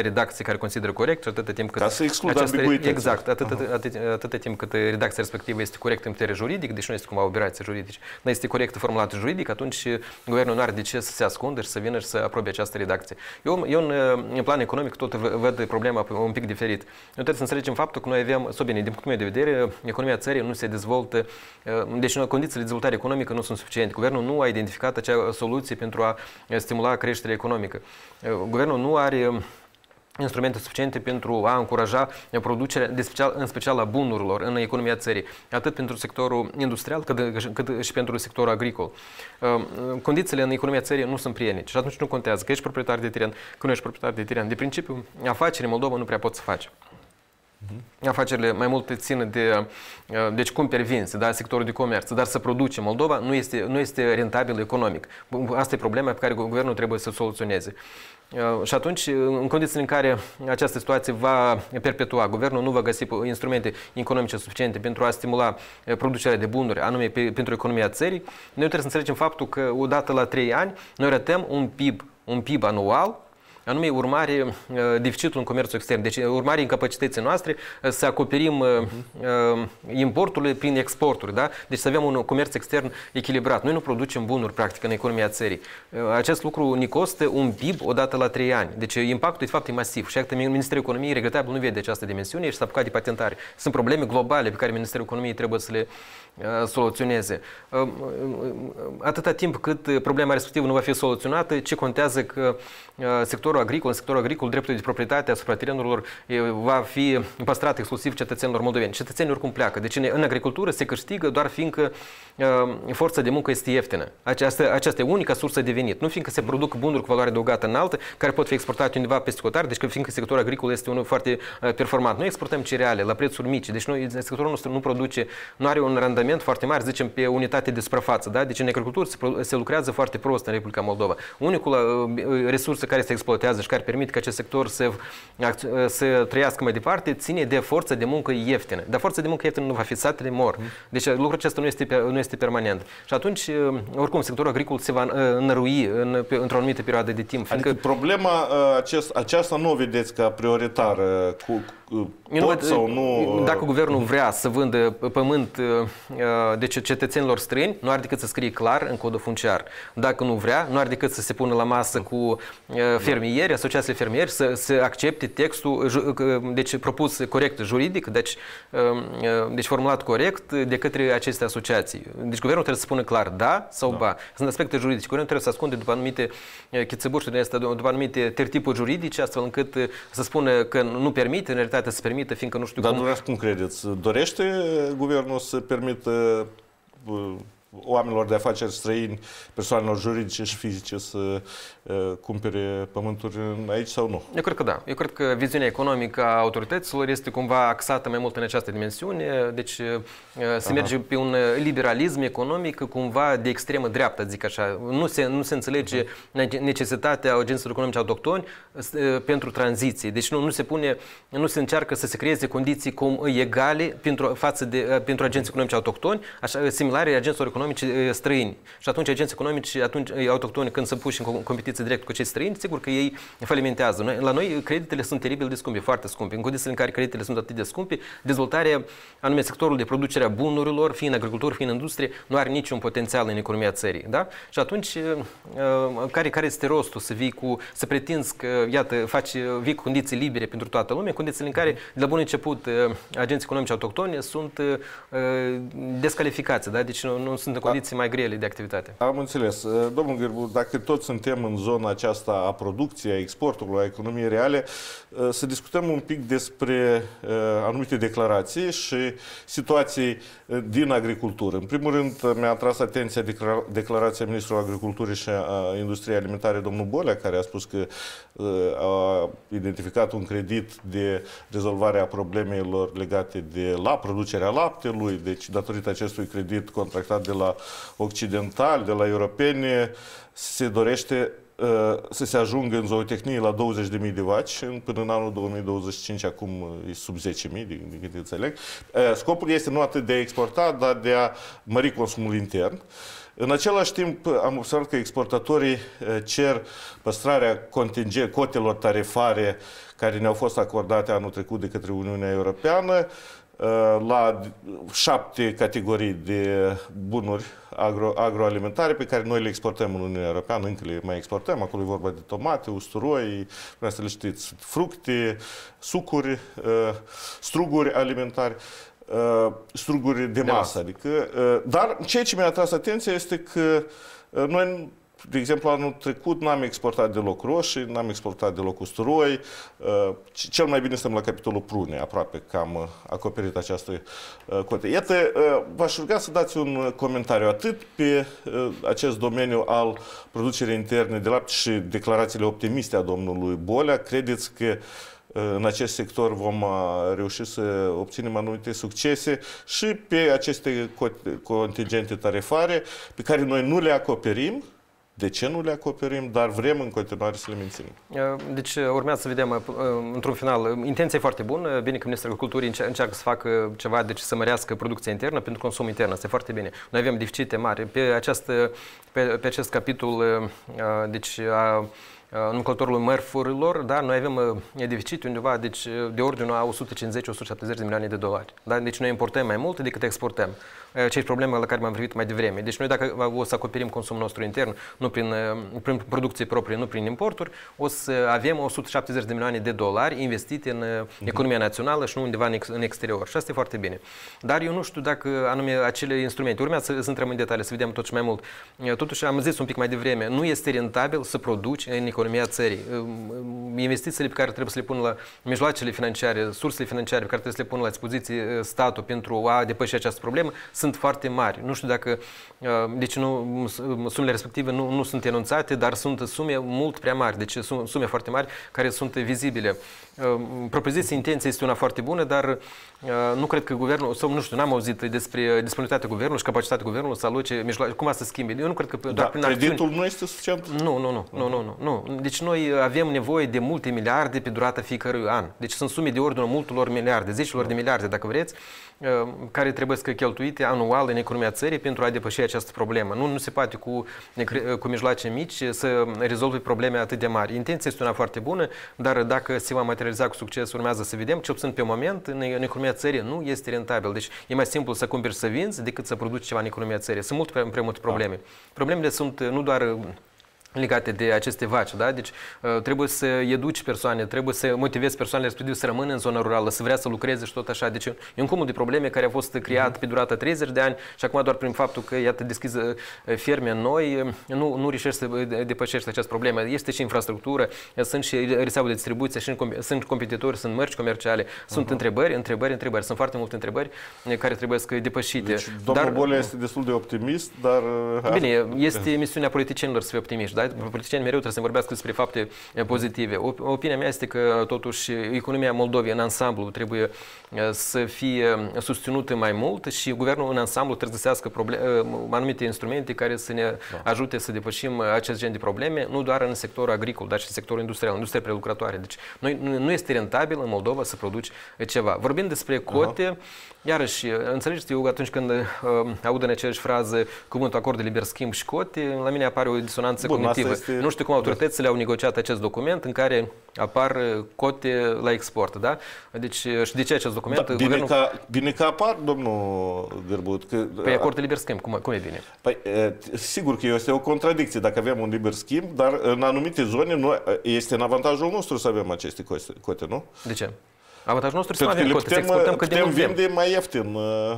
care consideră corect, atâta timp cât... Ca să excludă ambiguități. Exact, atâta timp cât redacția respectivă este corectă în putere juridic, deci nu este cumva operație juridică, dar este corect formulată juridic, atunci guvernul nu are de ce să se ascundă și să vină și să aprobe această redacție. Eu în plan economic tot văd problema un pic diferit. Noi trebuie să înțelegem faptul că noi avem, bine, din punctul meu de vedere, economia țării nu se dezvoltă, deci condițiile de dezvoltare economică nu sunt suficiente. Guvernul nu a identificat acea soluție pentru a stimula creșterea economică. Guvernul nu are instrumente suficiente pentru a încuraja producerea, în special a bunurilor în economia țării, atât pentru sectorul industrial, cât și pentru sectorul agricol. Condițiile în economia țării nu sunt prielnice și atunci nu contează că ești proprietar de teren, că nu ești proprietar de teren. De principiu, afaceri în Moldova nu prea poți să faci. Afacerile mai mult țin de deci cumperi vinzi, da, sectorul de comerț, dar să produce în Moldova nu este rentabil economic. Asta e problema pe care guvernul trebuie să o soluționeze. Și atunci, în condițiile în care această situație va perpetua, guvernul nu va găsi instrumente economice suficiente pentru a stimula producerea de bunuri, anume pentru economia țării, noi trebuie să înțelegem faptul că odată la 3 ani noi ratăm un PIB anual, anume urmare deficitul în comerțul extern. Deci urmare incapacității noastre să acoperim importurile prin exporturi. Da? Deci să avem un comerț extern echilibrat. Noi nu producem bunuri, practic, în economia țării. Acest lucru ne costă un PIB odată la 3 ani. Deci impactul, de fapt, e masiv. Și iată, Ministerul Economiei, regretabil, nu vede această dimensiune și s-a apucat de patentare. Sunt probleme globale pe care Ministerul Economiei trebuie să le soluționeze. Atâta timp cât problema respectivă nu va fi soluționată, ce contează că în sectorul agricol, dreptul de proprietate asupra terenurilor va fi păstrat exclusiv cetățenilor moldoveni. Cetățenii oricum pleacă. Deci în agricultură se câștigă doar fiindcă forța de muncă este ieftină. Aceasta e unica sursă de venit. Nu fiindcă se produc bunuri cu valoare adăugată înaltă, care pot fi exportate undeva peste hotare, deci fiindcă sectorul agricol este unul foarte performant. Noi exportăm cereale la prețuri mici, deci sectorul nostru nu produce, nu are un randament foarte mare, zicem, pe unitate de suprafață. Da? Deci în agricultură se lucrează foarte prost în Republica Moldova. Unicul resursă care se exploatează și care permite ca acest sector să trăiască mai departe, ține de forța de muncă ieftină. Dar forța de muncă ieftină nu va fi, satele mor. Deci lucrul acesta nu este permanent. Și atunci, oricum, sectorul agricol se va înărui într-o anumită perioadă de timp. Adică problema aceasta nu o vedeți ca prioritară pot sau nu? Dacă guvernul vrea să vândă pământ deci cetățenilor străini, nu are decât să scrie clar în codul funciar. Dacă nu vrea, nu are decât să se pună la masă cu fermieri, asociațiile fermieri, să accepte textul deci propus corect juridic, deci formulat corect de către aceste asociații. Deci guvernul trebuie să spună clar da sau ba. Sunt aspecte juridice. Guvernul trebuie să ascunde după anumite chițăbușuri, după anumite tertipuri juridice, astfel încât să spună că nu permite, în realitate să permită, fiindcă nu știu cum... Dar dumneavoastră cum credeți? Dorește guvernul să permită oamenilor de afaceri străini, persoanelor juridice și fizice să cumpere pământuri aici sau nu? Eu cred că da. Eu cred că viziunea economică a autorităților este cumva axată mai mult în această dimensiune, deci se merge pe un liberalism economic cumva de extremă dreaptă, zic așa. Nu se înțelege necesitatea agenților economice autohtoni pentru tranziție. Deci nu se încearcă să se creeze condiții egale pentru agenții economici autohtoni, similare agenților economici străini. Și atunci agenții economici, autohtoni, când se puși în competiție direct cu cei străini, sigur că ei falimentează. La noi creditele sunt teribil de scumpe, foarte scumpe. În condițiile în care creditele sunt atât de scumpe, dezvoltarea anume sectorul de producere a bunurilor, fie în agricultură, fie în industrie, nu are niciun potențial în economia țării. Da? Și atunci, care este rostul să pretinzi că, iată, vii cu condiții libere pentru toată lumea, condițiile în care, de la bun început, agenții economici autohtoni sunt descalificați, da? Deci nu sunt în condiții mai grele de activitate. Am înțeles. Domnul Gârbu, dacă toți suntem în zona aceasta a producției, a exportului, a economiei reale, să discutăm un pic despre anumite declarații și situații din agricultură. În primul rând, mi-a atras atenția declarația Ministrului Agriculturii și a Industriei Alimentare, domnul Bolea, care a spus că a identificat un credit de rezolvare a problemelor legate de producerea laptelui, deci datorită acestui credit contractat de la occidentali, de la europeni, se dorește să se ajungă în zootehnie la 20.000 de vaci până în anul 2025, acum e sub 10.000, din câte înțeleg. Scopul este nu atât de a exporta, dar de a mări consumul intern. În același timp, am observat că exportatorii cer păstrarea cotelor tarifare care ne-au fost acordate anul trecut de către Uniunea Europeană la 7 categorii de bunuri agroalimentare pe care noi le exportăm în Uniunea Europeană, încă le mai exportăm, acolo e vorba de tomate, usturoi, vreau să le știți, fructe, sucuri, struguri alimentare, struguri de masă. Adică, dar ceea ce mi-a atras atenția este că noi, de exemplu, anul trecut n-am exportat deloc roșii, n-am exportat deloc usturoi. Cel mai bine suntem la capitolul prune, aproape că am acoperit această cotă. Iată, v-aș ruga să dați un comentariu atât pe acest domeniu al producerii interne de lapte și declarațiile optimiste a domnului Bolea. Credeți că în acest sector vom reuși să obținem anumite succese și pe aceste contingente tarifare pe care noi nu le acoperim? De ce nu le acoperim, dar vrem în continuare să le menținem? Deci urmează să vedem, într-un final, intenția e foarte bună. Bine că Ministrul Agriculturii încearcă să facă ceva, deci să mărească producția internă pentru consum intern. Asta e foarte bine. Noi avem deficite mari. Pe acest capitol, deci nomenclatorului mărfurilor, da, noi avem deficit undeva deci, de ordinul a 150-170 de milioane de dolari. Da? Deci noi importăm mai mult decât exportăm. Aceeași problemă la care m-am privit mai devreme. Deci noi dacă o să acoperim consumul nostru intern, nu prin producție proprie, nu prin importuri, o să avem 170 de milioane de dolari investite în economia națională și nu undeva în exterior. Și asta e foarte bine. Dar eu nu știu dacă anume acele instrumente, urmează să intrăm în detalii, să vedem totuși mai mult. Totuși am zis un pic mai devreme, nu este rentabil să produci în economia țării. Investițiile pe care trebuie să le pună la mijloacele financiare, sursele financiare pe care trebuie să le pună la dispoziție statul pentru a depăși această problemă, sunt foarte mari. Nu știu dacă, deci sumele respective nu sunt enunțate, dar sunt sume mult prea mari, deci sume foarte mari care sunt vizibile. Propoziția, intenția este una foarte bună, dar nu cred că guvernul, sau nu știu, n-am auzit despre disponibilitatea guvernului și capacitatea guvernului să aloce mijloace, cum să schimbe. Eu nu cred că doar prin acțiuni. Creditul nu este suficient? Nu. Deci noi avem nevoie de multe miliarde pe durata fiecărui an. Deci sunt sume de ordinul multor miliarde, zecilor de miliarde, dacă vreți, care trebuie să cheltuite anual în economia țării pentru a depăși această problemă. Nu se poate cu mijloace mici să rezolve probleme atât de mari. Intenția este una foarte bună, dar dacă se va materializa cu succes, urmează să vedem. Cel puțin pe moment, în economia țării nu este rentabil. Deci e mai simplu să cumperi să vinzi decât să produci ceva în economia țării. Sunt prea multe probleme. Problemele sunt nu doar legate de aceste vaci, da? Deci trebuie să educi persoane, trebuie să motivezi persoanele respective să rămână în zona rurală, să vrea să lucreze și tot așa. Deci e un cumul de probleme care a fost creat pe durata 30 de ani și acum doar prin faptul că, iată, deschizi ferme noi, nu reușești să depășești această problemă. Este și infrastructură, sunt și rețeaua de distribuție, sunt competitori, sunt mărci comerciale, sunt întrebări, sunt foarte multe întrebări care trebuie să depășite. Deci, domnul Bolea este destul de optimist, dar... Bine, este misiunea politicienilor să fie optimiști. Da? Politicienii mereu trebuie să vorbească despre fapte pozitive. Opinia mea este că, totuși, economia Moldovei în ansamblu trebuie să fie susținută mai mult și guvernul în ansamblu trebuie să găsească anumite instrumente care să ne ajute să depășim acest gen de probleme, nu doar în sectorul agricol, dar și în sectorul industrial, industria prelucrătoare. Deci, nu este rentabil în Moldova să produci ceva. Vorbind despre cote, iarăși, înțelegeți, eu atunci când aud în aceeași frază cuvântul acord de liber schimb și cote, la mine apare o disonanță cognitivă. Nu știu cum autoritățile au negociat acest document în care apar cote la export, da? Deci, și de ce acest document? Da, bine că apar, domnul Gârbut. Păi acord de liber schimb, cum e bine? Păi, sigur că este o contradicție dacă avem un liber schimb, dar în anumite zone este în avantajul nostru să avem aceste cote, nu? De ce? Avantajul nostru să nu avem cote, să exportăm cât de mult vrem. Vinde mai ieftin.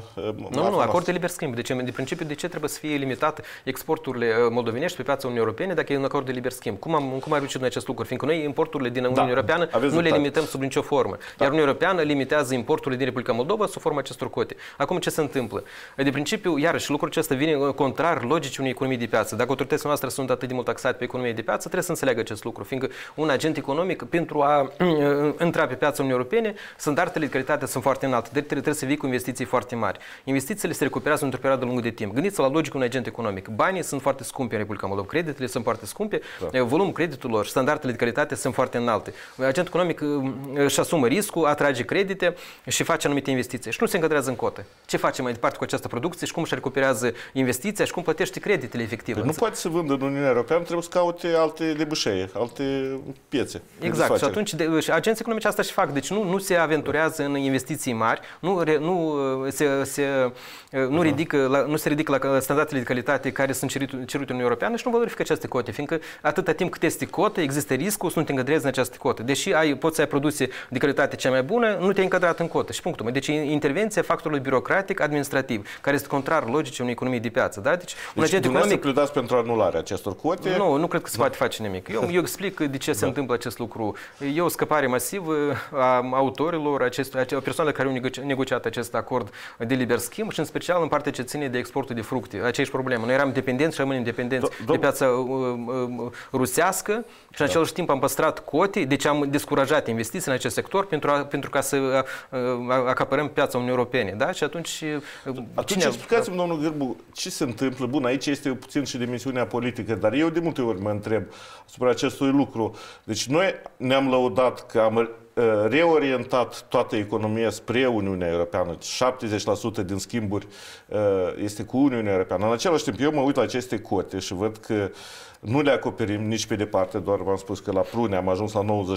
Nu, acord de liber schimb. Deci, de principiu, de ce trebuie să fie limitat exporturile moldovenești pe piața Uniunii Europene dacă e un acord de liber schimb? Cum am reușit noi acest lucru? Fiindcă noi importurile din Uniunea Europeană nu le limităm sub nicio formă. Iar Uniunea Europeană limitează importurile din Republica Moldova sub forma acestor cote. Acum ce se întâmplă? De principiu, iarăși, lucrul acesta vine contrar logicii unei economii de piață. Dacă autoritățile noastre sunt atât de mult taxate pe economie de piață, trebuie să înțeleagă acest lucru. Fiindcă un agent economic, pentru a intra pe piața Uniunii Europene, bune, standardele de calitate sunt foarte înalte, deci trebuie să vii cu investiții foarte mari. Investițiile se recuperează într-o perioadă lungă de timp. Gândiți-vă la logica unui agent economic. Banii sunt foarte scumpi în Republica Moldova, creditele sunt foarte scumpe, volumul creditelor, standardele de calitate sunt foarte înalte. Agentul economic își asumă riscul, atrage credite și face anumite investiții și nu se încadrează în cotă. Ce face mai departe cu această producție și cum își recuperează investiția și cum plătește creditele efective? Nu poate să vândă în Uniunea Europeană, trebuie să caute alte debușee, alte piețe. Exact. Și atunci agenții economici asta și fac. Deci nu se aventurează în investiții mari, nu se ridică la standardele de calitate care sunt cerute în Uniunea Europeană și nu valorifică aceste cote, fiindcă atâta timp cât este cotă, există riscul să nu te încadrezi în această cotă. Deși poți să ai produse de calitate cea mai bună, nu te-ai încadrat în cotă. Și punctul. Deci intervenția factorului birocratic administrativ, care este contrar logicii unei economii de piață. Da? Deci un agent economic pledați pentru anularea acestor cote? Nu cred că se poate face nimic. Eu explic de ce se întâmplă acest lucru. E o scăpare masivă a autorilor, a persoanelor care au negociat acest acord de liber schimb și în special în partea ce ține de exportul de fructe. Aceeași problemă. Noi eram dependenți și rămânem dependenți de piața rusească și în același timp am păstrat cote, deci am descurajat investiții în acest sector pentru ca să acapărăm piața Uniunii Europene. Da? Și atunci explicați-mi, domnul Gârbu, ce se întâmplă? Bun, aici este puțin și dimensiunea politică, dar eu de multe ori mă întreb asupra acestui lucru. Deci noi ne-am lăudat că am reorientat toată economia spre Uniunea Europeană. 70% din schimburi este cu Uniunea Europeană. În același timp, eu mă uit la aceste cote și văd că nu le acoperim nici pe departe, doar v-am spus că la prune am ajuns la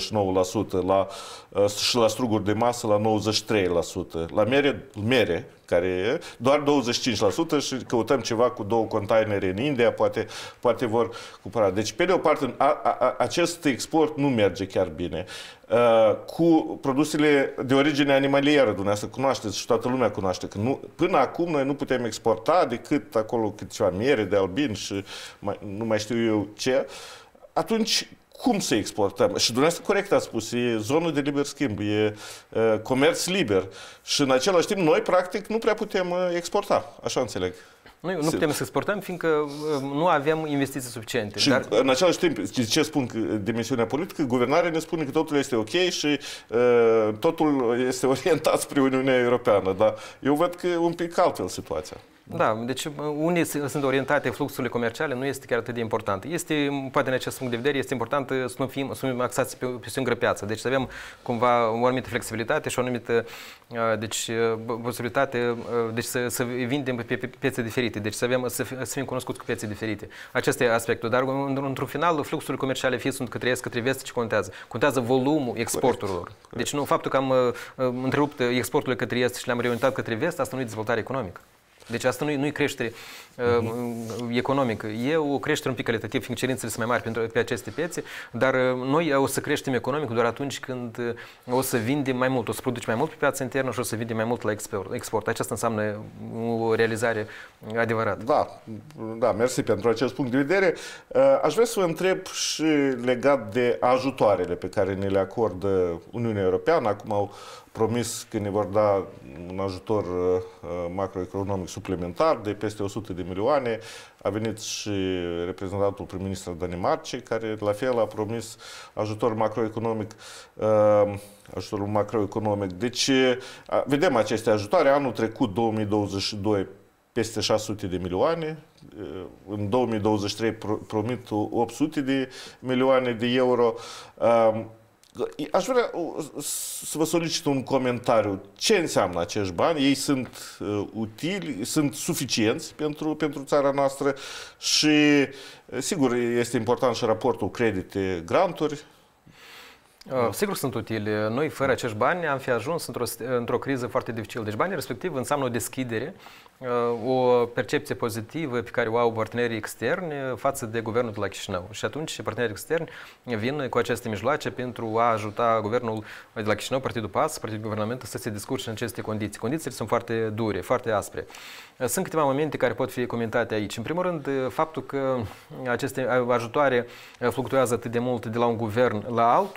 99%, și la struguri de masă la 93%, la mere care e doar 25% și căutăm ceva cu 2 containere în India, poate vor cumpăra. Deci, pe de o parte, acest export nu merge chiar bine. Cu produsele de origine animalieră, dumneavoastră cunoașteți și toată lumea cunoaște că până acum noi nu putem exporta decât acolo câteva miere de albin și nu mai știu eu ce. Atunci, cum să exportăm? Și dumneavoastră corect a spus, e zonă de liber schimb, e comerț liber și în același timp noi practic nu prea putem exporta, așa înțeleg. Noi nu putem să exportăm, fiindcă nu avem investiții suficiente. Și în același timp, ce spun dimensiunea politică, guvernarea ne spune că totul este ok și totul este orientat spre Uniunea Europeană. Dar eu văd că e un pic altfel situația. Da, deci unde sunt orientate fluxurile comerciale nu este chiar atât de important. Poate din acest punct de vedere, este important să nu fim axați pe o singură piață. Deci să avem cumva o anumită flexibilitate și o anumită posibilitate să vindem pe piețe diferite. Deci să fim cunoscuți cu piețe diferite. Acesta e aspectul. Dar într-un final, fluxurile comerciale fie sunt către vest, ce contează? Contează volumul exporturilor. Corect. Deci nu faptul că am întrerupt exporturile către est și le-am reorientat către vest, asta nu e dezvoltare economică. Deci asta nu e creștere economică. E o creștere un pic calitativ, fiindcă cerințele sunt mai mari pe aceste piețe, dar noi o să creștem economic doar atunci când o să vindem mai mult, o să producem mai mult pe piața internă și o să vindem mai mult la export. Aceasta înseamnă o realizare adevărată. Da, mersi pentru acest punct de vedere. Aș vrea să vă întreb și legat de ajutoarele pe care ne le acordă Uniunea Europeană. Acum au promis că ne vor da un ajutor macroeconomic suplimentar de peste 100 de milioane. A venit și reprezentantul prim-ministru al Danemarcei, care la fel a promis ajutorul macroeconomic. Deci, vedem aceste ajutoare. Anul trecut, 2022, peste 600 de milioane. În 2023 promit 800 de milioane de euro. Aș vrea să vă solicit un comentariu. Ce înseamnă acești bani? Ei sunt utili, sunt suficienți pentru țara noastră și, sigur, este important și raportul credite-granturi. Sigur sunt utile. Noi, fără acești bani, am fi ajuns într-o criză foarte dificilă. Deci banii respectiv înseamnă o deschidere, o percepție pozitivă pe care o au partenerii externi față de guvernul de la Chișinău. Și atunci partenerii externi vin cu aceste mijloace pentru a ajuta guvernul de la Chișinău, Partidul PAS, Partidul Guvernamental, să se descurce în aceste condiții. Condițiile sunt foarte dure, foarte aspre. Sunt câteva momente care pot fi comentate aici. În primul rând, faptul că aceste ajutoare fluctuează atât de mult de la un guvern la altul,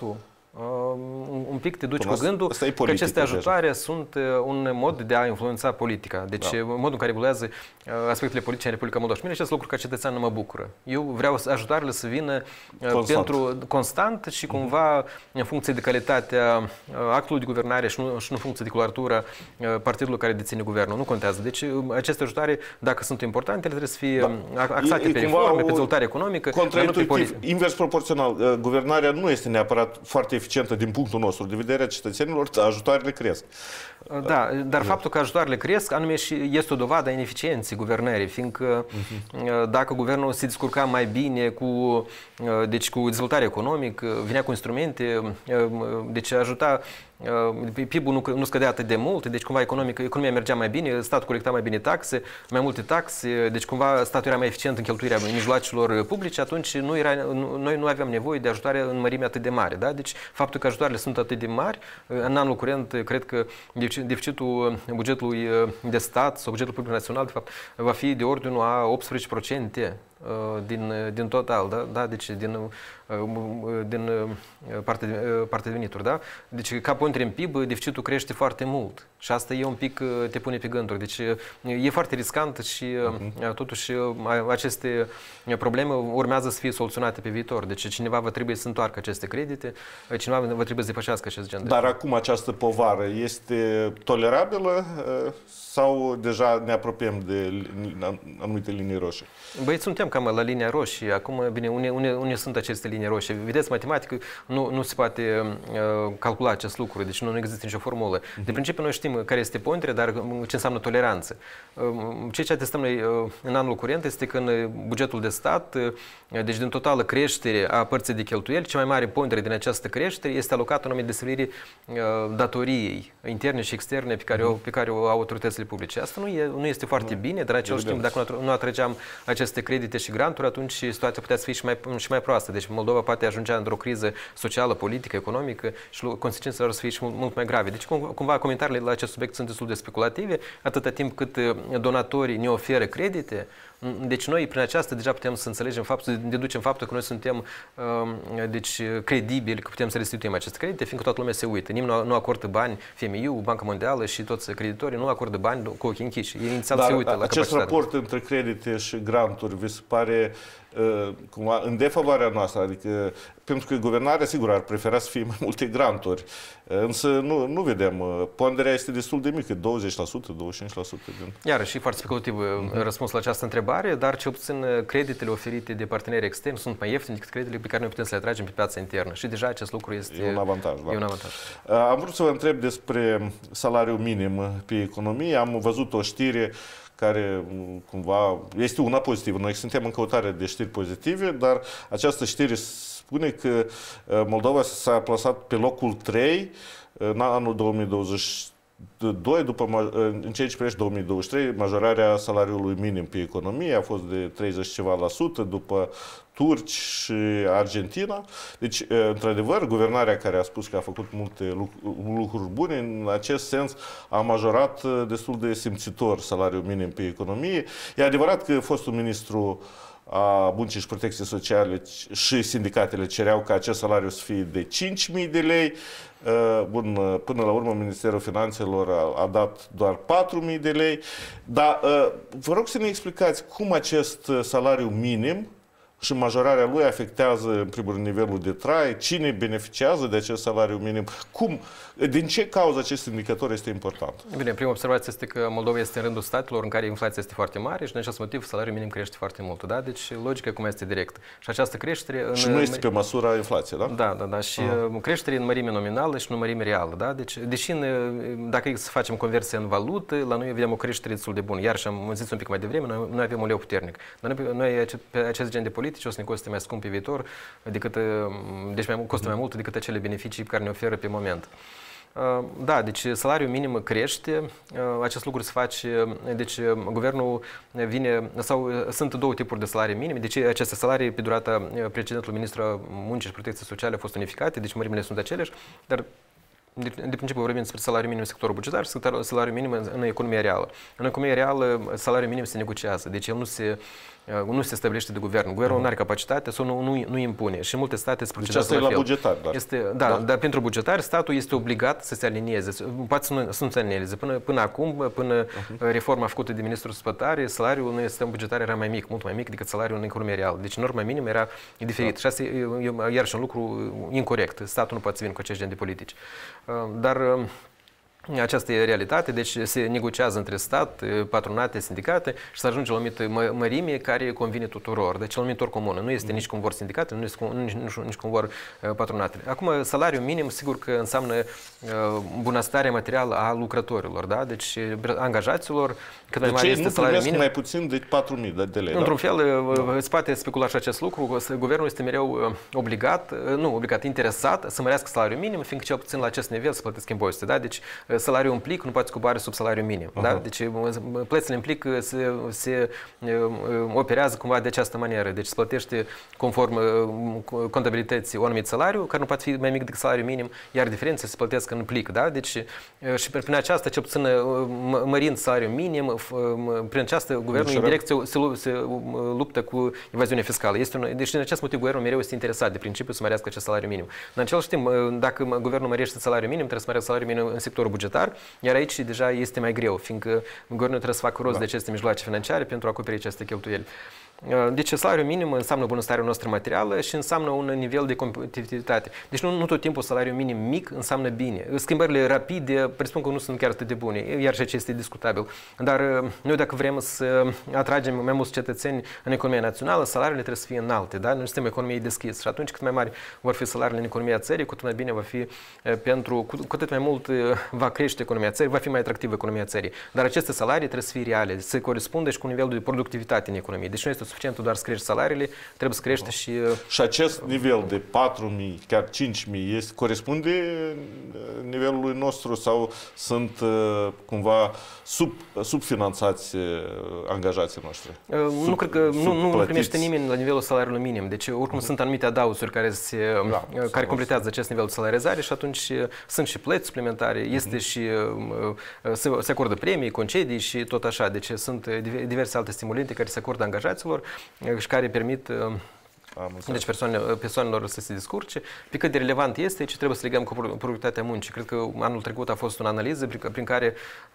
un pic te duci cu gândul că aceste ajutoare sunt un mod de a influența politica. Deci modul în care evoluează aspectele politice în Republica Moldova. Și mine acest lucru ca cetățean nu mă bucură. Eu vreau ajutoarele să vină constant și cumva în funcție de calitatea actului de guvernare și nu în funcție de coloritura partidului care deține guvernul. Nu contează. Deci aceste ajutoare, dacă sunt importante, ele trebuie să fie axate pe reforme, pe dezvoltare economică, dar nu pe politică. Invers proporțional. Guvernarea nu este neapărat foarte eficientă din punctul nostru de vedere a cetățenilor, ajutoarele cresc. Da, dar faptul că ajutoarele cresc, anume și este o dovadă a ineficienței guvernării, fiindcă dacă guvernul se descurca mai bine cu dezvoltarea economică, vinea cu instrumente, deci ajuta, PIB-ul nu scădea atât de mult, deci cumva economia mergea mai bine, statul colecta mai bine taxe, mai multe taxe, deci cumva statul era mai eficient în cheltuirea mijloacelor publice, atunci noi nu aveam nevoie de ajutoare în mărime atât de mare. Da? Deci faptul că ajutoarele sunt atât de mari, în anul curent, cred că deficitul bugetului de stat sau bugetul public național, de fapt, va fi de ordinul a 18% din total, da? Deci din partea de venituri, da? Deci ca pondere în PIB, deficitul crește foarte mult și asta e un pic, te pune pe gânduri. Deci e foarte riscant și totuși aceste probleme urmează să fie soluționate pe viitor. Deci cineva va trebui să întoarcă aceste credite, cineva va trebui să depășească acest gen de... Dar acum această povară este tolerabilă sau deja ne apropiem de anumite linii roșii? Băi, suntem cam la linia roșie. Acum, bine, unde sunt aceste linii roșii? Vedeți, matematică nu se poate calcula acest lucru, deci nu există nicio formulă. De principiu, noi știm care este ponderea, dar ce înseamnă toleranță. Ceea ce atestăm noi în anul curent este că în bugetul de stat, deci din totală creștere a părții de cheltuieli, cea mai mare pondere din această creștere este alocată în desfășurării datoriei interne și externe pe care o au autoritățile publice. Asta nu este foarte bine, dar în același timp, dacă nu atrăgeam aceste credite și granturi, atunci situația putea să fie și mai proastă. Deci Moldova poate ajunge într-o criză socială, politică, economică și consecințele lor să fie și mult mai grave. Deci cumva comentariile la acest subiect sunt destul de speculative, atâta timp cât donatorii ne oferă credite. Deci noi prin aceasta deja putem să înțelegem faptul, să deducem faptul că noi suntem deci credibili, că putem să restituim aceste credite, fiindcă toată lumea se uită. Nimeni nu acordă bani, FMI-ul, Banca Mondială și toți creditorii nu acordă bani cu ochii închiși. Ei inițial se uită la acest raport între credite și granturi vi se pare cumva în defavoarea noastră, adică pentru că guvernarea sigur ar prefera să fie mai multe granturi, însă nu vedem, ponderea este destul de mică, 20%, 25%. Iarăși, e foarte speculativ răspuns la această întrebare, dar cel puțin creditele oferite de parteneri externi sunt mai ieftine decât creditele pe care noi putem să le atragem pe piața internă și deja acest lucru este un avantaj. Da. E un avantaj. Am vrut să vă întreb despre salariul minim pe economie, am văzut o știre care cumva este una pozitivă. Noi suntem în căutare de știri pozitive, dar această știre spune că Moldova s-a plasat pe locul 3 în anul 2022, în ceea ce privește 2023, majorarea salariului minim pe economie a fost de 30 ceva la sută după turci și Argentina. Deci, într-adevăr, guvernarea care a spus că a făcut multe lucruri bune, în acest sens a majorat destul de simțitor salariul minim pe economie. E adevărat că fostul ministru a Muncii și Protecției Sociale și sindicatele cereau ca acest salariu să fie de 5.000 de lei. Bun, până la urmă Ministerul Finanțelor a dat doar 4.000 de lei. Dar vă rog să ne explicați cum acest salariu minim și majorarea lui afectează, în primul rând, nivelul de trai, cine beneficiază de acest salariu minim, din ce cauză acest indicator este important? Bine, prima observație este că Moldova este în rândul statelor în care inflația este foarte mare și, din acest motiv, salariul minim crește foarte mult. Da? Deci, logica cum este direct. Și această creștere... Și nu este pe măsura inflației, da? Da. Și creștere în mărime nominală și în mărime reală. Da? Deci, deși, dacă să facem conversie în valută, la noi vedem o creștere destul de bună. Iar și am zis un pic mai devreme, noi avem un leu puternic. Dar noi, pe acest gen de politici, o să ne coste mai scump pe viitor, deci costă mai mult decât acele beneficii pe care ne oferă pe moment. Da, deci salariul minim crește, acest lucru se face, deci guvernul vine, sau sunt două tipuri de salarii minime, deci aceste salarii pe durata precedentului ministru Muncii și Protecției Sociale au fost unificate, deci mărimile sunt aceleași, dar de principiu vorbim despre salariul minim în sectorul bugetar și salariul minim în economia reală. În economia reală salariul minim se negociază, deci el nu se nu se stabilește de guvern. Guvernul nu are capacitate sau nu impune. Și multe state se Deci procedează asta e la la fel. bugetari, Dar pentru bugetari, statul este obligat să se alinieze. Poate să nu se alinieze. Până acum, până reforma făcută de ministrul Spătare, salariul unui sistem bugetar era mai mic, mult mai mic decât salariul în economie reală. Deci norma minimă era diferit. Și asta e iarăși un lucru incorect. Statul nu poate să vină cu acest gen de politici. Dar aceasta e realitate, deci se negociază între stat, patronate, sindicate și se ajunge la o anumită mărime care convine tuturor. Deci la o anumită comună. Nu este nici cum vor sindicate, nici cum vor patronatele. Acum, salariul minim, sigur că înseamnă bunăstarea materială a lucrătorilor, da? Deci angajaților, cât mai mare este salariul minim. Mai puțin de 4.000 de lei. Într-un fel, se poate specula și acest lucru. Guvernul este mereu interesat să mărească salariul minim, fiindcă cel puțin la acest nivel se plătesc impozite, da? Deci salariul în plic nu poate coboare sub salariul minim. Da? Deci plățile în plic se operează cumva de această manieră. Deci se plătește conform contabilității un anumit salariu, care nu poate fi mai mic decât salariul minim, iar diferența se plătesc în plic. Da? Deci, și prin aceasta, cel puțin mărind salariul minim, prin aceasta guvernul indirect se luptă cu evaziunea fiscală. Deci din acest motiv guvernul mereu este interesat de principiu să mărească acest salariu minim. În același timp, dacă guvernul mărește salariul minim, trebuie să mărească salariul minim în sectorul bugetar, iar aici deja este mai greu, fiindcă guvernul trebuie să facă rost de aceste mijloace financiare pentru a acoperi aceste cheltuieli. Deci salariul minim înseamnă bunăstarea noastră materială și înseamnă un nivel de competitivitate. Deci nu tot timpul salariul minim mic înseamnă bine. Schimbările rapide, presupun că nu sunt chiar atât de bune, iar și acesta este discutabil. Dar noi dacă vrem să atragem mai mulți cetățeni în economia națională, salariile trebuie să fie înalte. Da? Noi suntem economiei deschis și atunci cât mai mari vor fi salariile în economia țării, cu atât mai bine va fi cu atât mai mult va crește economia țării, va fi mai atractivă economia țării. Dar aceste salarii trebuie să fie reale, să corespundă și cu nivelul de productivitate în economie. Deci nu este suficient doar să crești salariile, trebuie să crește și... Și acest nivel de 4.000, chiar 5.000, corespunde nivelului nostru sau sunt cumva subfinanțați angajații noștri? Nu cred că nu primește nimeni la nivelul salariului minim. Deci oricum sunt anumite adausuri care completează acest nivel de salarizare și atunci sunt și plăți suplimentare, este și se acordă premii, concedii și tot așa. Deci sunt diverse alte stimulente care se acordă angajaților și care permit deci persoanelor să se descurce. Pe cât de relevant este, ce trebuie să legăm cu productivitatea muncii. Cred că anul trecut a fost o analiză prin care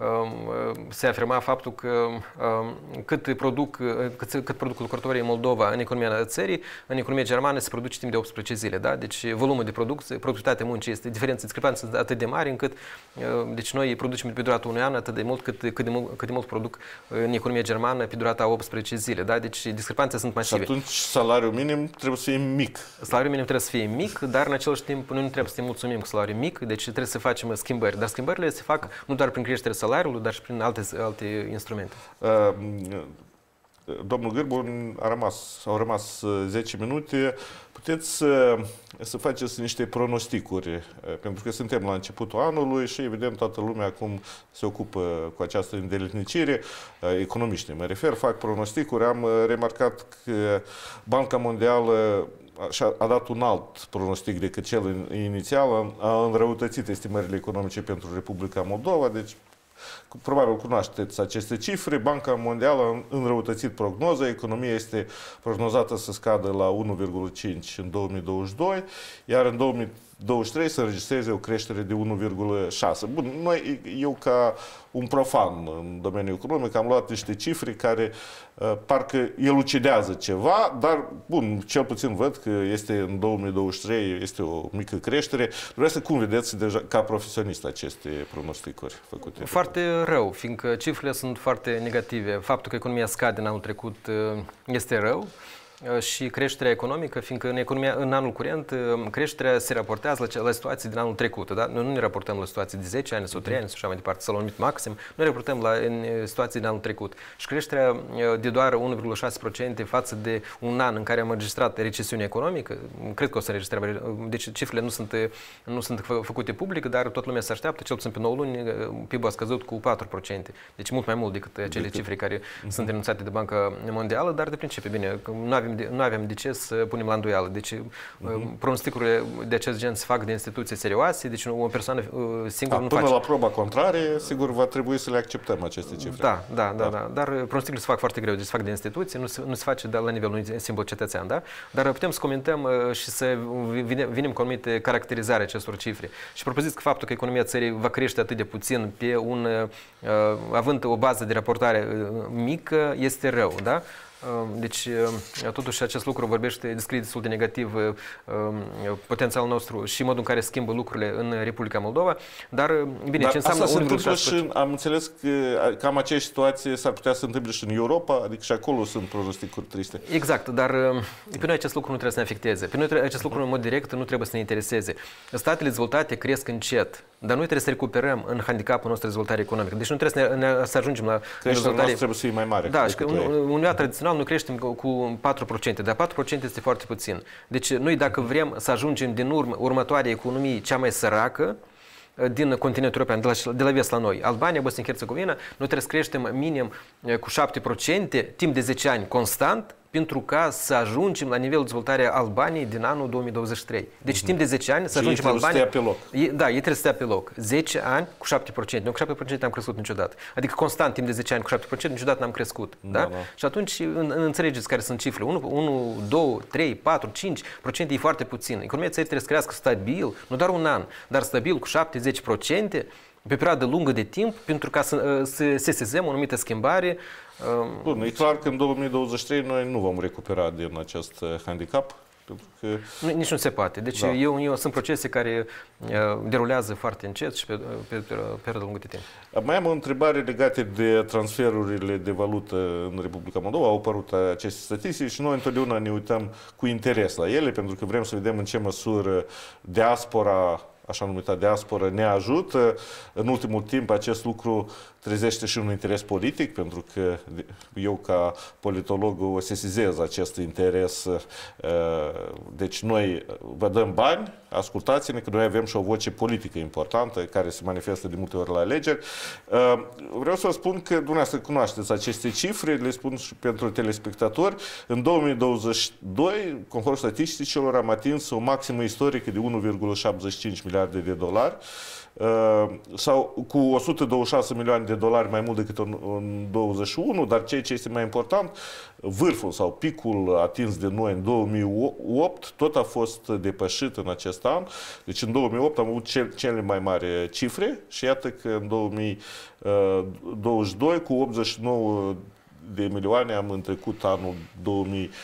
se afirma faptul că cât produc lucrătorii în Moldova în economia țării, în economia germană se produce timp de 18 zile. Da? Deci volumul de productivitatea muncii este discrepanță atât de mare încât deci noi producem pe durata unui an atât de mult cât de mult produc în economia germană pe durata 18 zile. Da? Deci discrepanțele sunt masive. Și atunci salariul minim trebuie să fie mic. Salariul minim trebuie să fie mic, dar în același timp noi nu trebuie să ne mulțumim cu salariul mic, deci trebuie să facem schimbări. Dar schimbările se fac nu doar prin creșterea salariului, dar și prin alte instrumente. Domnul Gârbu, au rămas 10 minute. Puteți să faceți niște pronosticuri, pentru că suntem la începutul anului și evident toată lumea acum se ocupă cu această îndeletnicire. Economiștii, mă refer, fac pronosticuri. Am remarcat că Banca Mondială a dat un alt pronostic decât cel inițial, a înrăutățit estimările economice pentru Republica Moldova, deci probabil cunoașteți aceste cifre. Banca Mondială a înrăutățit prognoza, economia este prognozată să scadă la 1,5 în 2022, iar în 2023 să înregistreze o creștere de 1,6. Bun, eu ca un profan în domeniul economic am luat niște cifre care parcă elucidează ceva, dar bun, cel puțin văd că este în 2023 este o mică creștere. Vreau să cum vedeți deja ca profesionist aceste pronosticuri făcute? Foarte rău, fiindcă cifrele sunt foarte negative. Faptul că economia scade în anul trecut este rău. Și creșterea economică, fiindcă în anul curent creșterea se raportează la situații din anul trecut. Da? Noi nu ne raportăm la situații de 10 ani sau 3 ani sau așa mai departe, sau la un anumit maxim. Noi raportăm la situații din anul trecut. Și creșterea de doar 1,6% față de un an în care am înregistrat recesiune economică, cred că o să înregistrăm. Deci cifrele nu sunt făcute public, dar toată lumea se așteaptă, cel puțin pe 9 luni, PIB-ul a scăzut cu 4%. Deci mult mai mult decât acele cifre care sunt denunțate de Banca Mondială, dar de principiu, bine, nu avem nu avem de ce să punem la îndoială. Deci pronosticurile de acest gen se fac de instituții serioase, deci o persoană singură nu face. Până la proba contrarie, sigur, va trebui să le acceptăm aceste cifre. Da. Dar pronosticurile se fac foarte greu, deci se fac de instituții, nu se face la nivelul unui simplu cetățean, da? Dar putem să comentăm și să venim cu anumite caracterizare acestor cifre. Și propoziți că faptul că economia țării va crește atât de puțin având o bază de raportare mică, este rău, da? Deci, totuși, acest lucru descrie destul de negativ potențialul nostru și modul în care schimbă lucrurile în Republica Moldova, dar, bine, ce înseamnă... Asta se întâmplă și, am înțeles că cam aceeași situație s-ar putea să întâmple și în Europa, adică și acolo sunt pronosticuri triste. Exact, dar pe noi acest lucru nu trebuie să ne afecteze. Pe noi acest lucru, în mod direct, nu trebuie să ne intereseze. Statele dezvoltate cresc încet, dar noi trebuie să recuperăm în handicapul nostru dezvoltare economică. Deci nu trebuie să ajungem la dezvoltare... trebuie să fie mai mare. Da, și că Uniunea tradițional nu creștem cu 4%, dar 4% este foarte puțin. Deci noi dacă vrem să ajungem din următoarea economie cea mai săracă din continentul european, de la vest la noi, Albania, Bosnia-Herzegovina, noi trebuie să creștem minim cu 7% timp de 10 ani constant, pentru ca să ajungem la nivelul dezvoltării Albaniei din anul 2023. Deci timp de 10 ani să ajungem Albania... pe loc. Da, ei trebuie să stea pe loc. 10 ani cu 7%. Noi cu 7% n-am crescut niciodată. Adică constant timp de 10 ani cu 7% niciodată n-am crescut. Da? Și atunci înțelegeți care sunt cifrele. 1, 2, 3, 4, 5% e foarte puțin. Economia țării trebuie să crească stabil, nu doar un an, dar stabil cu 7-10%, pe perioadă lungă de timp, pentru ca să sesizăm o anumită schimbare. Bun, e clar că în 2023 noi nu vom recupera din acest handicap. Pentru că... Nici nu se poate. Deci sunt procese care derulează foarte încet și pe perioadă lungă de timp. Mai am o întrebare legată de transferurile de valută în Republica Moldova. Au apărut aceste statistici și noi întotdeauna ne uităm cu interes la ele, pentru că vrem să vedem în ce măsură diaspora, așa numită diasporă, ne ajută. În ultimul timp acest lucru trezește și un interes politic, pentru că eu ca politolog o sesizez acest interes. Deci noi vă dăm bani, ascultați-ne că noi avem și o voce politică importantă care se manifestă de multe ori la alegeri. Vreau să vă spun că dumneavoastră cunoașteți aceste cifre, le spun și pentru telespectatori. În 2022, conform statisticilor, am atins o maximă istorică de 1,75 miliarde de dolari, sau cu 126 milioane de dolari mai mult decât în 21, dar ceea ce este mai important, vârful sau picul atins de noi în 2008 tot a fost depășit în acest an. Deci în 2008 am avut cele mai mari cifre și iată că în 2022 cu 89 de milioane am întrecut anul 2008.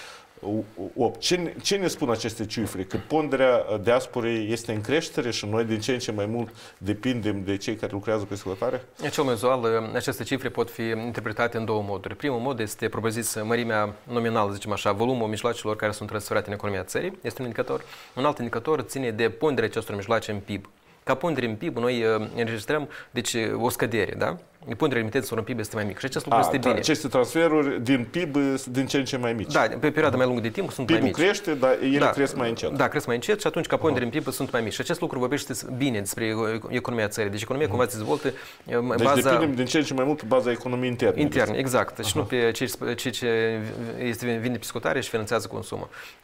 Ce ne spun aceste cifre? Că ponderea diasporei este în creștere și noi din ce în ce mai mult depindem de cei care lucrează pe exploatare? Cel mai uzual, aceste cifre pot fi interpretate în două moduri. Primul mod este propriu-zis mărimea nominală, zicem așa, volumul mijloacelor care sunt transferate în economia țării. Este un indicator. Un alt indicator ține de ponderea acestor mijloace în PIB. Ca pondere în PIB, noi înregistrăm o scădere, da? Ponderea emitenților în PIB este mai mică și acest lucru este bine. Aceste transferuri din PIB sunt din ce în ce mai mici. Da, pe perioada mai lungă de timp sunt mai mici. PIB-ul crește, dar ele cresc mai încet. Da, cresc mai încet și atunci ca pondere în PIB sunt mai mici. Și acest lucru vorbește bine despre economia țării. Deci economia cumva se dezvoltă Deci depindem din ce în ce mai mult pe baza economiei interne. Interne, exact. Și nu pe ce vine pe scutare și finanțează consumul.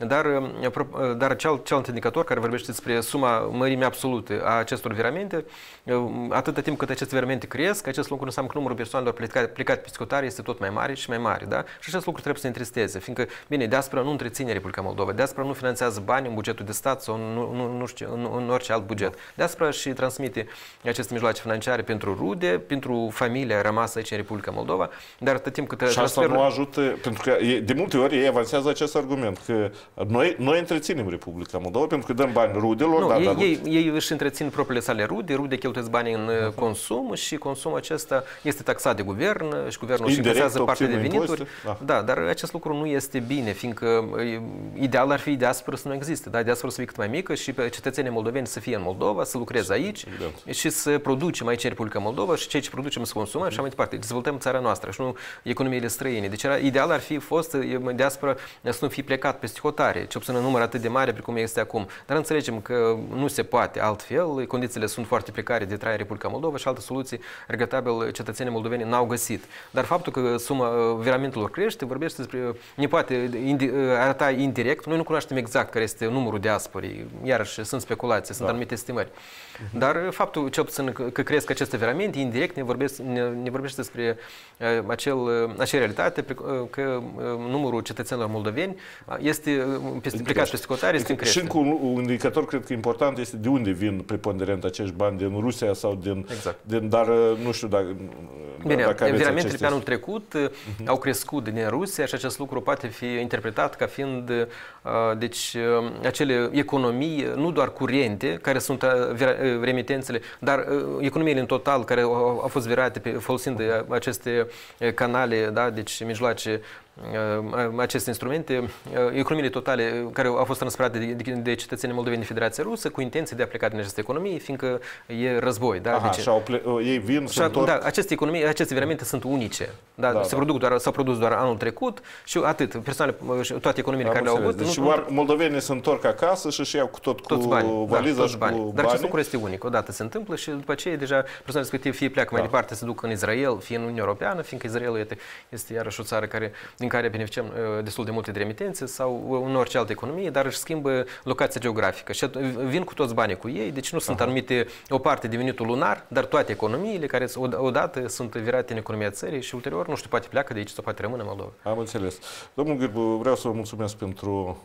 Dar celălalt indicator care vorbește despre suma mărimii absolute a acestor viramente, atâta timp cât aceste viramente cresc, acest lucru înseamnă că numărul persoanelor plecate pe scutare este tot mai mare și mai mare, da? Și acest lucru trebuie să ne întristeze, fiindcă, bine, diaspora nu întreține Republica Moldova, diaspora nu finanțează bani în bugetul de stat sau în orice alt buget. Diaspora și transmite aceste mijloace financiare pentru rude, pentru familia rămasă aici în Republica Moldova, dar atât timp cât și asta nu ajută, pentru că de multe ori ei avansează acest argument, că noi întreținem Republica Moldova pentru că dăm bani rudelor, nu, ei își întrețin propriile sale rude cheltuiesc bani în consum și consumul acesta este taxat de guvern și guvernul își încăsează parte de venituri. Da, dar acest lucru nu este bine, fiindcă ideal ar fi diaspora să nu existe, da? Diaspora să fie cât mai mică și cetățenii moldoveni să fie în Moldova, să lucreze aici și să producem aici în Republica Moldova și ceea ce producem să consumăm și așa mai departe. Dezvoltăm țara noastră și nu economiile străine. Deci ideal ar fi fost diaspora să nu fie plecat peste hotare, cel puțin în număr atât de mare precum este acum. Dar înțelegem că nu se poate altfel, condițiile sunt foarte precare de trai în Republica Moldova și altă soluție regretabil cetățenii moldoveni n-au găsit. Dar faptul că suma viramentelor crește, vorbește despre, ne poate arăta indirect, noi nu cunoaștem exact care este numărul diasporii, iarăși sunt speculații, sunt anumite estimări. Dar faptul, cel puțin, că cresc aceste viramente, indirect ne vorbește despre acea realitate, că numărul cetățenilor moldoveni este plecat peste cotare, este în creștere. Și încă un indicator, cred că important, este de unde vin preponderent acești bani, din Rusia sau din... Exact. Dar nu știu dacă... Bine, viramentele pe anul trecut au crescut din Rusia și acest lucru poate fi interpretat ca fiind, deci, acele economii, nu doar curente, care sunt remitențele, dar economiile în total care au fost virate folosind aceste canale, da, deci mijloace, aceste instrumente, economiile totale care au fost transferate de cetățenii moldoveni de Federația Rusă cu intenție de a pleca din această economie, fiindcă e război. Da? Aha, deci, ei vin, se întorc. Da, aceste economii, aceste viramente sunt unice. Da? S-au produs doar anul trecut și atât. Toate economiile care le-au avut. Deci moldovenii se întorc acasă și își iau cu valiza și cu banii. Dar acest lucru este unic. Odată se întâmplă și după aceea deja persoanele respective fie pleacă mai departe, se duc în Israel, fie în Uniunea Europeană, fiindcă Israelul este iarăși o țară din care beneficiem destul de multe de remitențe sau în orice altă economie, dar își schimbă locația geografică și vin cu toți banii cu ei, deci nu sunt anumite, o parte din venitul lunar, dar toate economiile care odată sunt virate în economia țării și ulterior, nu știu, poate pleacă de aici sau poate rămâne în Moldova. Am înțeles. Domnul Gârbu, vreau să vă mulțumesc pentru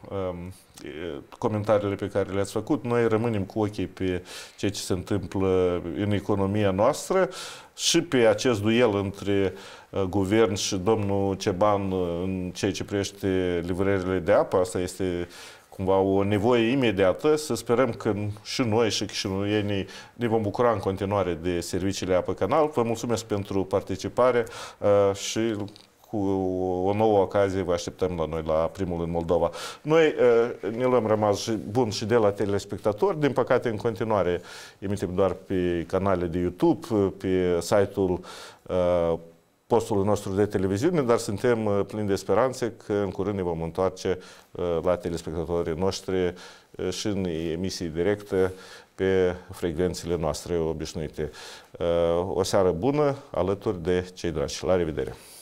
comentariile pe care le-ați făcut. Noi rămânem cu ochii pe ceea ce se întâmplă în economia noastră și pe acest duel între guvern și domnul Ceban în ceea ce privește livrările de apă. Asta este cumva o nevoie imediată. Să sperăm că și noi și chișinăuienii ne vom bucura în continuare de serviciile apă canal. Vă mulțumesc pentru participare și cu o nouă ocazie vă așteptăm la noi la primul în Moldova. Noi ne luăm rămas bun și de la telespectatori. Din păcate, în continuare, emitem doar pe canale de YouTube, pe site-ul postului nostru de televiziune, dar suntem plini de speranțe că în curând ne vom întoarce la telespectatorii noștri și în emisii directe pe frecvențele noastre obișnuite. O seară bună alături de cei dragi. La revedere!